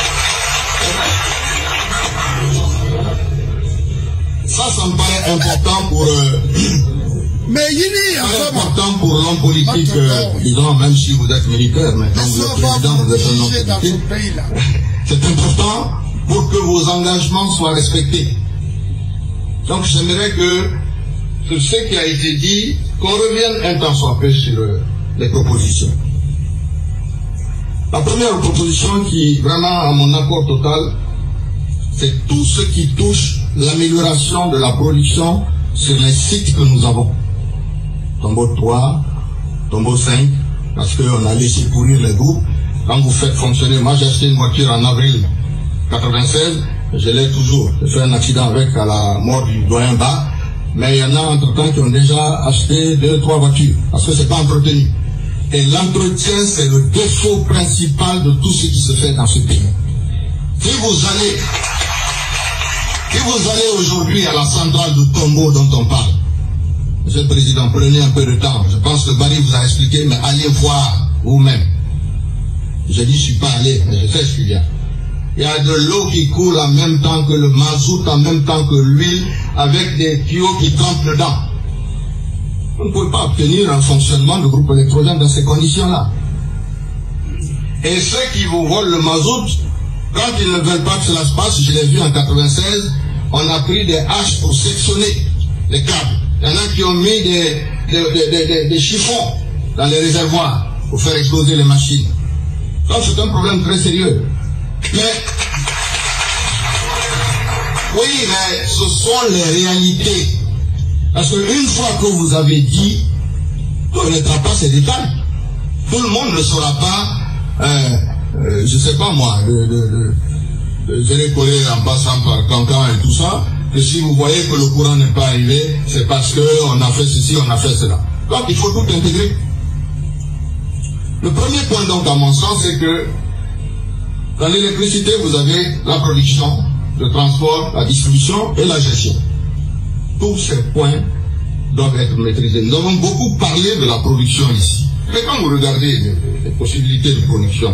Ça, ça me paraît important pour... Euh, mais il est important pour l'homme politique, euh, disons, même si vous êtes militaire, maintenant vous êtes président, vous êtes un homme politique. C'est important pour que vos engagements soient respectés. Donc j'aimerais que, sur ce qui a été dit, qu'on revienne un temps soit peu sur euh, les propositions. La première proposition qui, vraiment, à mon accord total, c'est tout ce qui touche l'amélioration de la production sur les sites que nous avons. Tombeau trois, Tombeau cinq, parce qu'on a laissé pourrir les groupes. Quand vous faites fonctionner, moi j'ai acheté une voiture en avril quatre-vingt-seize, je l'ai toujours. J'ai fait un accident avec à la mort du doyen Bas, mais il y en a entre-temps qui ont déjà acheté deux, trois voitures, parce que c'est pas entretenu. Et l'entretien, c'est le défaut principal de tout ce qui se fait dans ce pays. Si vous allez, si vous allez aujourd'hui à la centrale de Tombeau dont on parle, Monsieur le Président, prenez un peu de temps. Je pense que Barry vous a expliqué, mais allez voir vous-même. Je dis, je ne suis pas allé, mais je sais ce qu'il y a. Il y a de l'eau qui coule en même temps que le mazout, en même temps que l'huile, avec des tuyaux qui trempent dedans. Vous ne pouvez pas obtenir un fonctionnement de groupe électrogène dans ces conditions-là. Et ceux qui vous volent le mazout, quand ils ne veulent pas que cela se passe, je l'ai vu en quatre-vingt-seize, on a pris des haches pour sectionner les câbles. Il y en a qui ont mis des, des, des, des, des chiffons dans les réservoirs pour faire exploser les machines. Donc c'est un problème très sérieux. Mais, oui, mais ce sont les réalités. Parce qu'une fois que vous avez dit, on ne connaîtra pas ces détails. Tout le monde ne saura pas, euh, euh, je ne sais pas moi, de, de, de, de Zérécolé en passant par Cancan et tout ça, que si vous voyez que le courant n'est pas arrivé, c'est parce qu'on a fait ceci, on a fait cela. Donc il faut tout intégrer. Le premier point donc à mon sens, c'est que dans l'électricité, vous avez la production, le transport, la distribution et la gestion. Tous ces points doivent être maîtrisés. Nous avons beaucoup parlé de la production ici. Mais quand vous regardez les, les possibilités de production,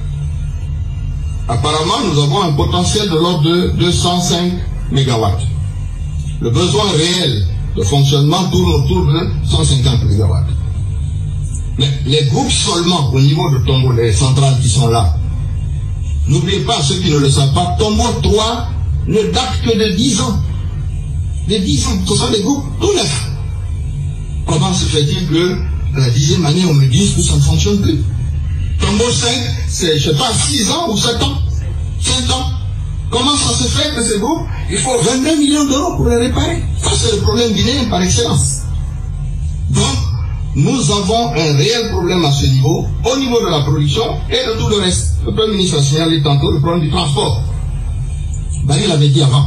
apparemment nous avons un potentiel de l'ordre de deux cent cinq mégawatts. Le besoin réel de fonctionnement tourne autour de cent cinquante mégawatts. Mais les groupes seulement au niveau de Tombeau, les centrales qui sont là, n'oubliez pas, ceux qui ne le savent pas, Tombeau trois ne date que de dix ans. De dix ans, ce sont des groupes tout neufs. Comment se fait-il que à la dixième année, on me dise que ça ne fonctionne plus? Tombeau cinq, c'est, je sais pas, six ans ou sept ans, cinq ans. Comment ça se fait que ces groupes, il faut vingt-deux millions d'euros pour les réparer? Ça, c'est le problème guinéen par excellence. Donc, nous avons un réel problème à ce niveau, au niveau de la production et de tout le reste. Le Premier ministre a signalé tantôt le problème du transport. Barry l'avait dit avant.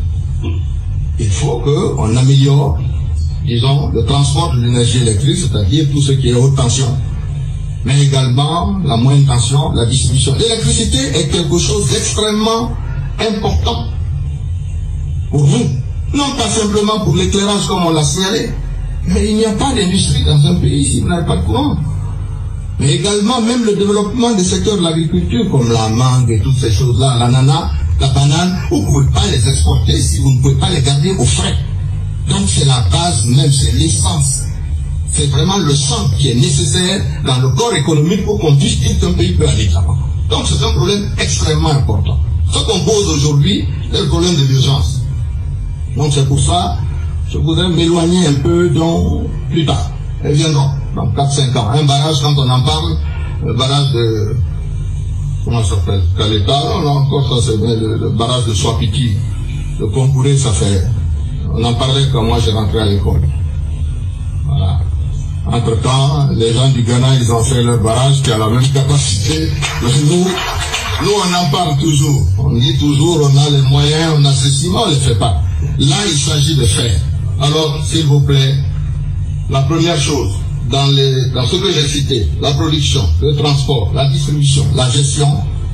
Il faut qu'on améliore, disons, le transport de l'énergie électrique, c'est-à-dire tout ce qui est haute tension, mais également la moyenne tension, la distribution. L'électricité est quelque chose d'extrêmement important pour nous. Non pas simplement pour l'éclairage comme on l'a signalé, mais il n'y a pas d'industrie dans un pays ici, il n'y a pas de courant. Mais également même le développement des secteurs de l'agriculture, comme la mangue et toutes ces choses-là, l'ananas, la banane, vous ne pouvez pas les exporter si vous ne pouvez pas les garder au frais. Donc c'est la base même, c'est l'essence. C'est vraiment le sang qui est nécessaire dans le corps économique pour qu'on puisse dire qu'un pays peut aller là-bas. Donc c'est un problème extrêmement important. Ce qu'on pose aujourd'hui, c'est le problème de l'urgence. Donc c'est pour ça, je voudrais m'éloigner un peu donc, plus tard. Elles viendront dans quatre cinq ans. Un barrage, quand on en parle, le barrage de... Comment ça s'appelle? Caleta, non, encore ça c'est le, le barrage de Swapiti. Le Concouré, ça fait... On en parlait quand moi j'ai rentré à l'école. Voilà. Entre-temps, les gens du Ghana, ils ont fait leur barrage qui a la même capacité. Nous, nous, on en parle toujours. On dit toujours, on a les moyens, on a ceci, mais on ne les fait pas. Là, il s'agit de faire. Alors, s'il vous plaît, la première chose, dans, les, dans ce que j'ai cité, la production, le transport, la distribution, la gestion,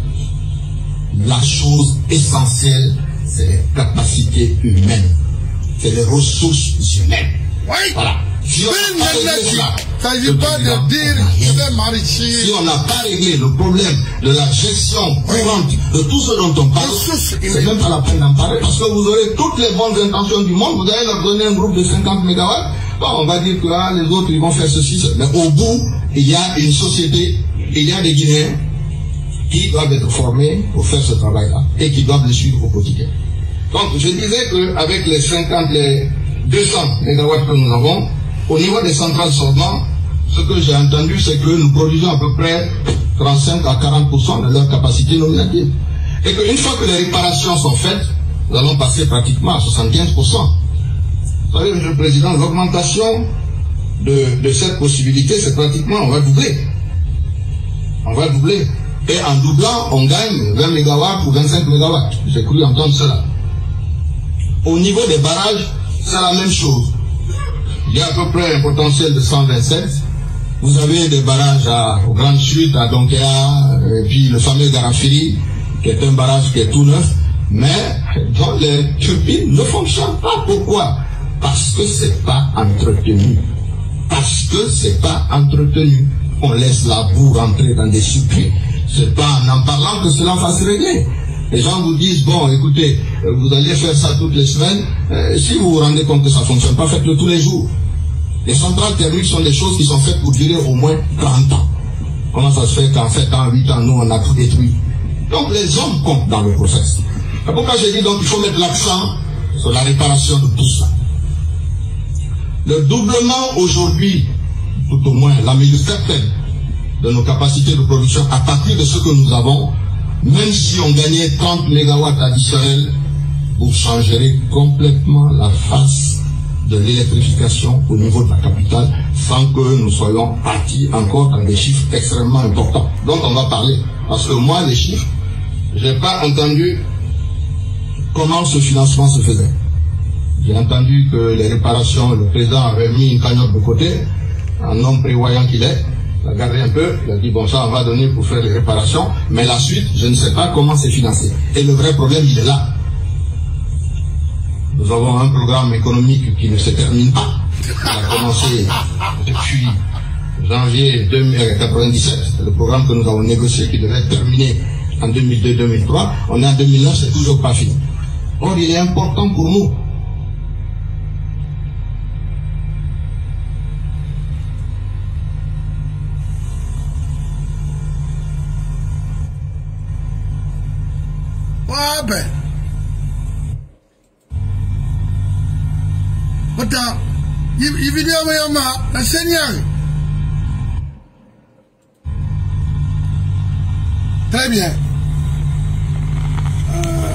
la chose essentielle, c'est les capacités humaines. C'est les ressources humaines. Oui. Voilà. Si on n'a pas réglé cela, il ne s'agit pas de dire je vais m'enrichir. Si on n'a pas réglé le problème de la gestion courante de tout ce dont on parle, c'est même pas la peine d'en parler, parce que vous aurez toutes les bonnes intentions du monde, vous allez leur donner un groupe de cinquante mégawatts, bon, on va dire que là, les autres, ils vont faire ceci, mais au bout, il y a une société, il y a des Guinéens qui doivent être formés pour faire ce travail-là, et qui doivent le suivre au quotidien. Donc, je disais qu'avec les cinquante, les deux cents mégawatts que nous avons, au niveau des centrales sordantes, ce que j'ai entendu, c'est que nous produisons à peu près trente-cinq à quarante pour cent de leur capacité nominative. Et qu'une fois que les réparations sont faites, nous allons passer pratiquement à soixante-quinze pour cent. Vous savez, Monsieur le Président, l'augmentation de, de cette possibilité, c'est pratiquement, on va doubler. On va doubler. Et en doublant, on gagne vingt mégawatts ou vingt-cinq mégawatts. J'ai cru entendre cela. Au niveau des barrages, c'est la même chose. Il y a à peu près un potentiel de cent vingt-sept. Vous avez des barrages à, aux Grandes Chutes, à Donkea, et puis le fameux Garafiri, qui est un barrage qui est tout neuf, mais dont les turbines ne fonctionnent pas. Pourquoi? Parce que c'est pas entretenu. Parce que c'est pas entretenu. On laisse la boue rentrer dans des circuits. C'est pas en en parlant que cela va se régler. Les gens vous disent, bon, écoutez, vous allez faire ça toutes les semaines. Euh, si vous vous rendez compte que ça ne fonctionne pas, faites-le tous les jours. Les centrales thermiques sont des choses qui sont faites pour durer au moins trente ans. Comment ça se fait qu'en sept ans, huit ans, nous, on a tout détruit? Donc les hommes comptent dans le process. C'est pourquoi j'ai dit, donc, il faut mettre l'accent sur la réparation de tout ça. Le doublement aujourd'hui, tout au moins la mesure certaine de nos capacités de production à partir de ce que nous avons, même si on gagnait trente mégawatts additionnels, vous changerez complètement la face de l'électrification au niveau de la capitale sans que nous soyons partis encore dans des chiffres extrêmement importants dont on va parler. Parce que moi, les chiffres, je n'ai pas entendu comment ce financement se faisait. J'ai entendu que les réparations, le président avait mis une cagnotte de côté, un homme prévoyant qu'il est, il a gardé un peu, il a dit bon ça on va donner pour faire les réparations, mais la suite, je ne sais pas comment c'est financé. Et le vrai problème, il est là. Nous avons un programme économique qui ne se termine pas. Il a commencé depuis janvier mille neuf cent quatre-vingt-dix-sept, c'est le programme que nous avons négocié qui devait terminer en deux mille deux deux mille trois. On est en deux mille neuf, c'est toujours pas fini. Or, il est important pour nous What happened? What the? You you video me on my na seigneur. Très bien. Euh...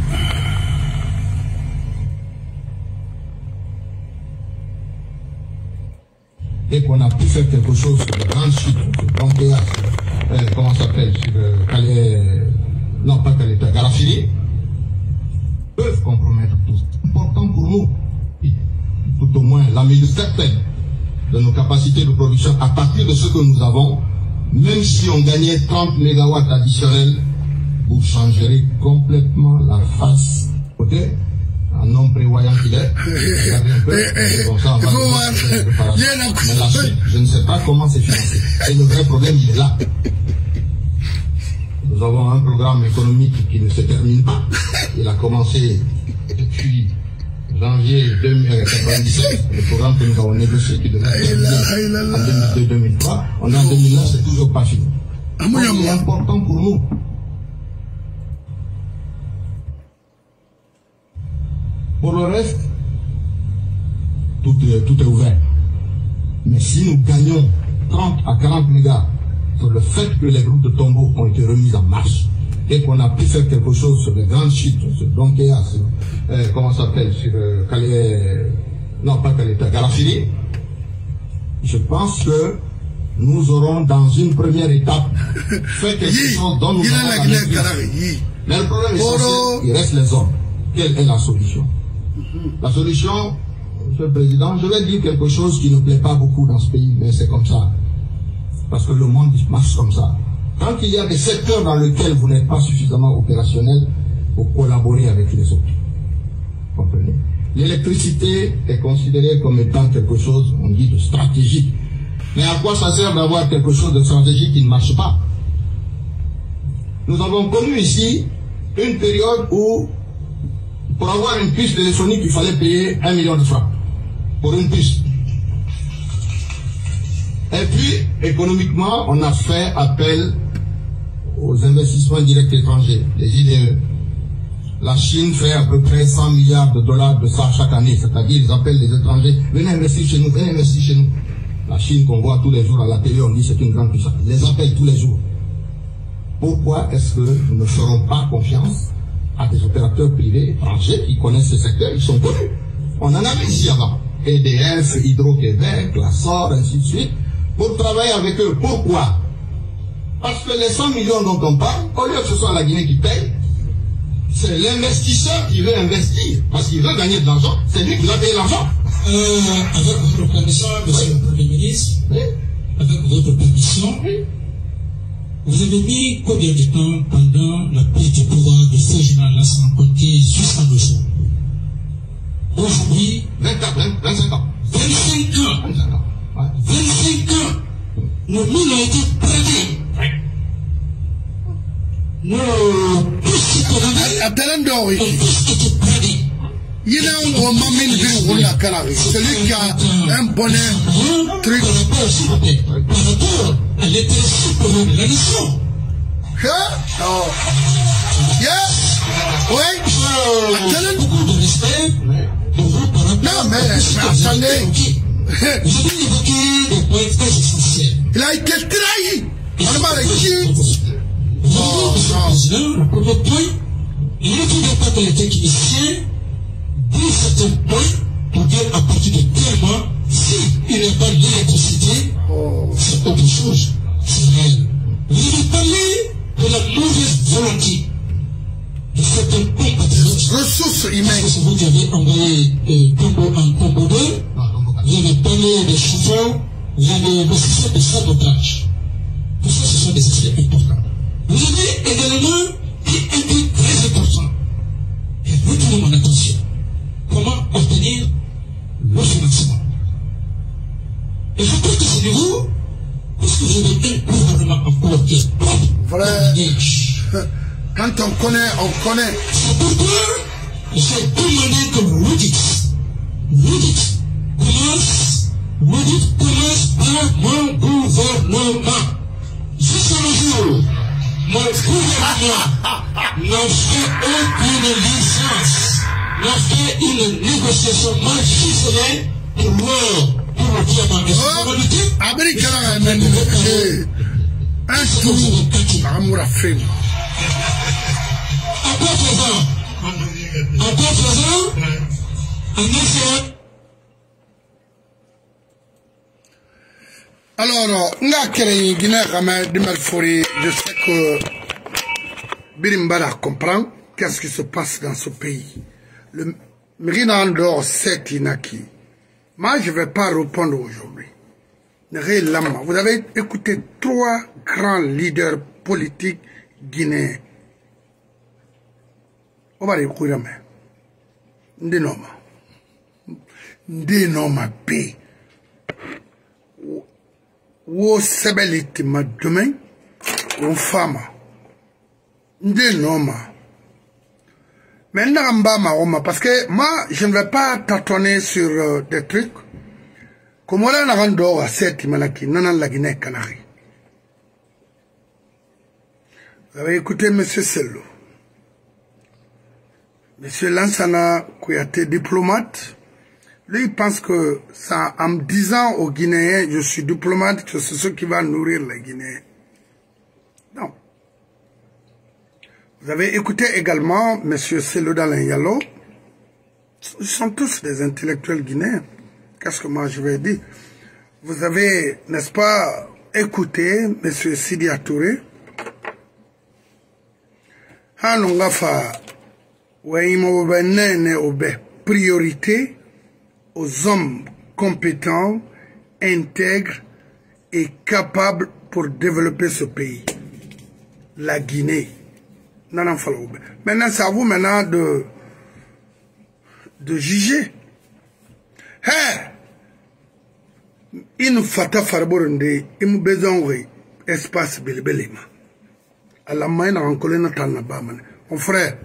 Et qu'on a pu faire quelque chose sur le grand sud, sur le Donkea, euh, comment ça s'appelle, sur le Calais. Non, pas qu'elle était Garafiri, peuvent compromettre tout. C'est important pour nous, tout au moins la mesure certaine de nos capacités de production à partir de ce que nous avons, même si on gagnait trente mégawatts additionnels, vous changerez complètement la face. Côté, un homme prévoyant qu'il est, regardez un peu, bon, ça, on va mais la suite, je ne sais pas comment c'est financé. Et le vrai problème, il est là. Nous avons un programme économique qui ne se termine pas. Il a commencé depuis janvier mille neuf cent quatre-vingt-dix-sept, le programme que nous avons négocié qui devait terminer en deux mille deux deux mille trois. On est en deux mille neuf, c'est toujours pas fini. Donc, il est important pour nous. Pour le reste, tout est, tout est ouvert. Mais si nous gagnons trente à quarante mégas sur le fait que les groupes de tombeaux ont été remis en marche et qu'on a pu faire quelque chose sur les grandes chutes, sur Donkea, sur, euh, comment ça s'appelle, sur euh, Calais, non pas Calais, Garafiri, je pense que nous aurons dans une première étape fait quelque chose dont nous avons la maîtrise. Mais le problème essentiel, il reste les hommes. Quelle est la solution? La solution, Monsieur le Président, je vais dire quelque chose qui ne plaît pas beaucoup dans ce pays, mais c'est comme ça. Parce que le monde marche comme ça. Quand il y a des secteurs dans lesquels vous n'êtes pas suffisamment opérationnel, vous collaborez avec les autres. Vous comprenez? L'électricité est considérée comme étant quelque chose, on dit, de stratégique. Mais à quoi ça sert d'avoir quelque chose de stratégique qui ne marche pas? Nous avons connu ici une période où, pour avoir une puce téléphonique, il fallait payer un million de francs. Pour une puce. Et puis, économiquement, on a fait appel aux investissements directs étrangers, les I D E. La Chine fait à peu près cent milliards de dollars de ça chaque année, c'est-à-dire ils appellent les étrangers, venez investir chez nous, venez investir chez nous. La Chine qu'on voit tous les jours à la télé, on dit c'est une grande puissance. Ils les appellent tous les jours. Pourquoi est-ce que nous ne ferons pas confiance à des opérateurs privés étrangers qui connaissent ce secteur? Ils sont connus. On en avait ici avant. E D F, Hydro-Québec, la S O R, ainsi de suite, pour travailler avec eux. Pourquoi? Parce que les cent millions dont on parle, au lieu que ce soit la Guinée qui paye, c'est l'investisseur qui veut investir. Parce qu'il veut gagner de l'argent, c'est lui qui doit payer l'argent. Euh, avec votre permission, monsieur le Premier ministre, oui. Avec votre permission, oui. Vous avez mis combien de temps pendant la prise du pouvoir de ce général sans compter jusqu'à nos jours? Aujourd'hui, vingt-cinq ans. vingt-cinq ans. vingt-cinq ans. Ouais. vingt-cinq ans. Nos mines ont été bradées. Ouais. Nos pistes économiques ont tous été bradées. Il y a un moment celui qui a un bonnet truc. Par rapport à l'intérêt supérieur de la nation. Oh. Yeah. Oui. Beaucoup de respect de vous par rapport non, mais attendez. Vous avez évoqué des points très essentiels. Il a été trahi. On va le dire. Vous avez dit, monsieur le Président, le premier point, il ne faudrait pas que les techniciens disent certains points pour dire à partir de quel mois, s'il n'y a pas d'électricité, c'est autre chose. C'est réel. Vous avez parlé de la mauvaise volonté de certains compatriotes. Ressources humaines. C'est vous qui avez envoyé euh, Congo en Congo deux. Vous avez parlé des chauffeurs. Vous avez le système de sabotage. Tout ça, ce sont des aspects importants. Vous avez également dit un truc très important. Et retenez mon attention. Comment obtenir le financement? Et je pense que c'est de vous, parce que vous avez un gouvernement encore qui est propre. Voilà. Quand on connaît, on connaît. C'est pourquoi j'ai demandé que l'audit, l'audit commence, l'audit commence par mon gouvernement. Jusqu'à nos jours, mon gouvernement n'a fait aucune licence, n'a fait une négociation malchiffrée pour l'or, pour le diamant. Amérique, un tour, amour à film. Encore présent, encore présent, en essayant. Alors, nga kere Guinée Gamay Dimerfori, je sais que Birimbara comprend qu'est-ce qui se passe dans ce pays. Le Mirinandor c'est Inaki. Moi, je ne vais pas répondre aujourd'hui. Vous avez écouté trois grands leaders politiques guinéens. On va les courir, mais. Ndinoma. Ndinoma P. Wo sebeliti ma demain. Ou femme. Ndinoma. Maintenant, parce que moi, je ne vais pas tâtonner sur euh, des trucs. Comme on a un endroit à cette manaki, non la Guinée Canari. Vous avez écouté M. Sello. M. Lansana Kouyaté, diplomate, lui il pense que ça, en me disant aux Guinéens, je suis diplomate, que c'est ce qui va nourrir les Guinéens. Non. Vous avez écouté également M. Sello Dalen Yalo. Ils sont tous des intellectuels guinéens. Qu'est-ce que moi je vais dire? Vous avez, n'est-ce pas, écouté M. Sidi Atouré. Hanongafa, Waimo Benene Obe, priorité aux hommes compétents, intègres et capables pour développer ce pays. La Guinée. Maintenant, c'est à vous maintenant de, de juger. Hey! Il fata farborende, il nous besoin espace belbelema. À la main, on connaît notre anabamane. Mon frère,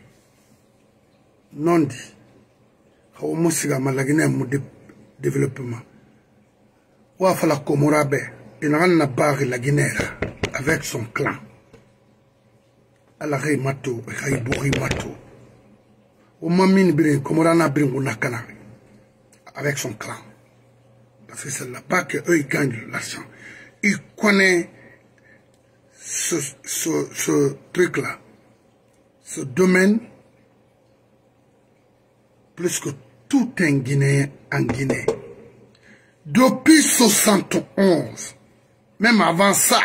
non dit. How musiga malagine mu développement. Ou à la Comorabe, il n'a pas barré la Guinée avec son clan. À la Ré Mato, Raïbouri Mato. Au Mamine Brin, Comorana Brin, Nakanari. Avec son clan. Parce que c'est là-bas qu'eux ils gagnent l'argent. Ils connaissent ce, ce, ce truc-là, ce domaine, plus que tout un Guinéen en Guinée. Depuis soixante et onze, même avant ça,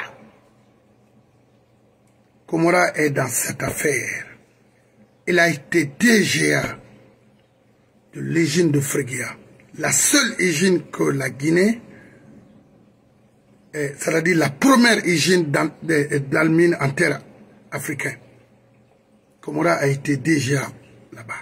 Komora est dans cette affaire. Il a été D G A de l'Égypte de Fréguia. La seule Égypte que la Guinée, c'est-à-dire la première Égypte d'Almine en terre africaine. Komora a été D G A là-bas.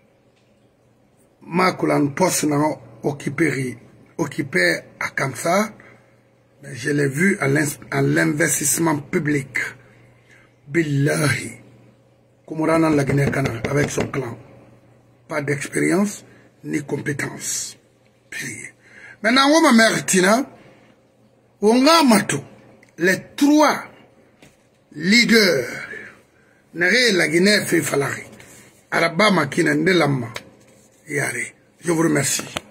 Makulan poste n'a occupé, occupé à Kamsa, mais je l'ai vu à l'investissement public. Billahi. Komora dans la Guinée avec son clan. Pas d'expérience ni compétence. Maintenant, on m'a mertina, on a mato, les trois leaders, n'arrêt la Guinée fait falari. Araba makina ndelama. Yare. Je vous remercie.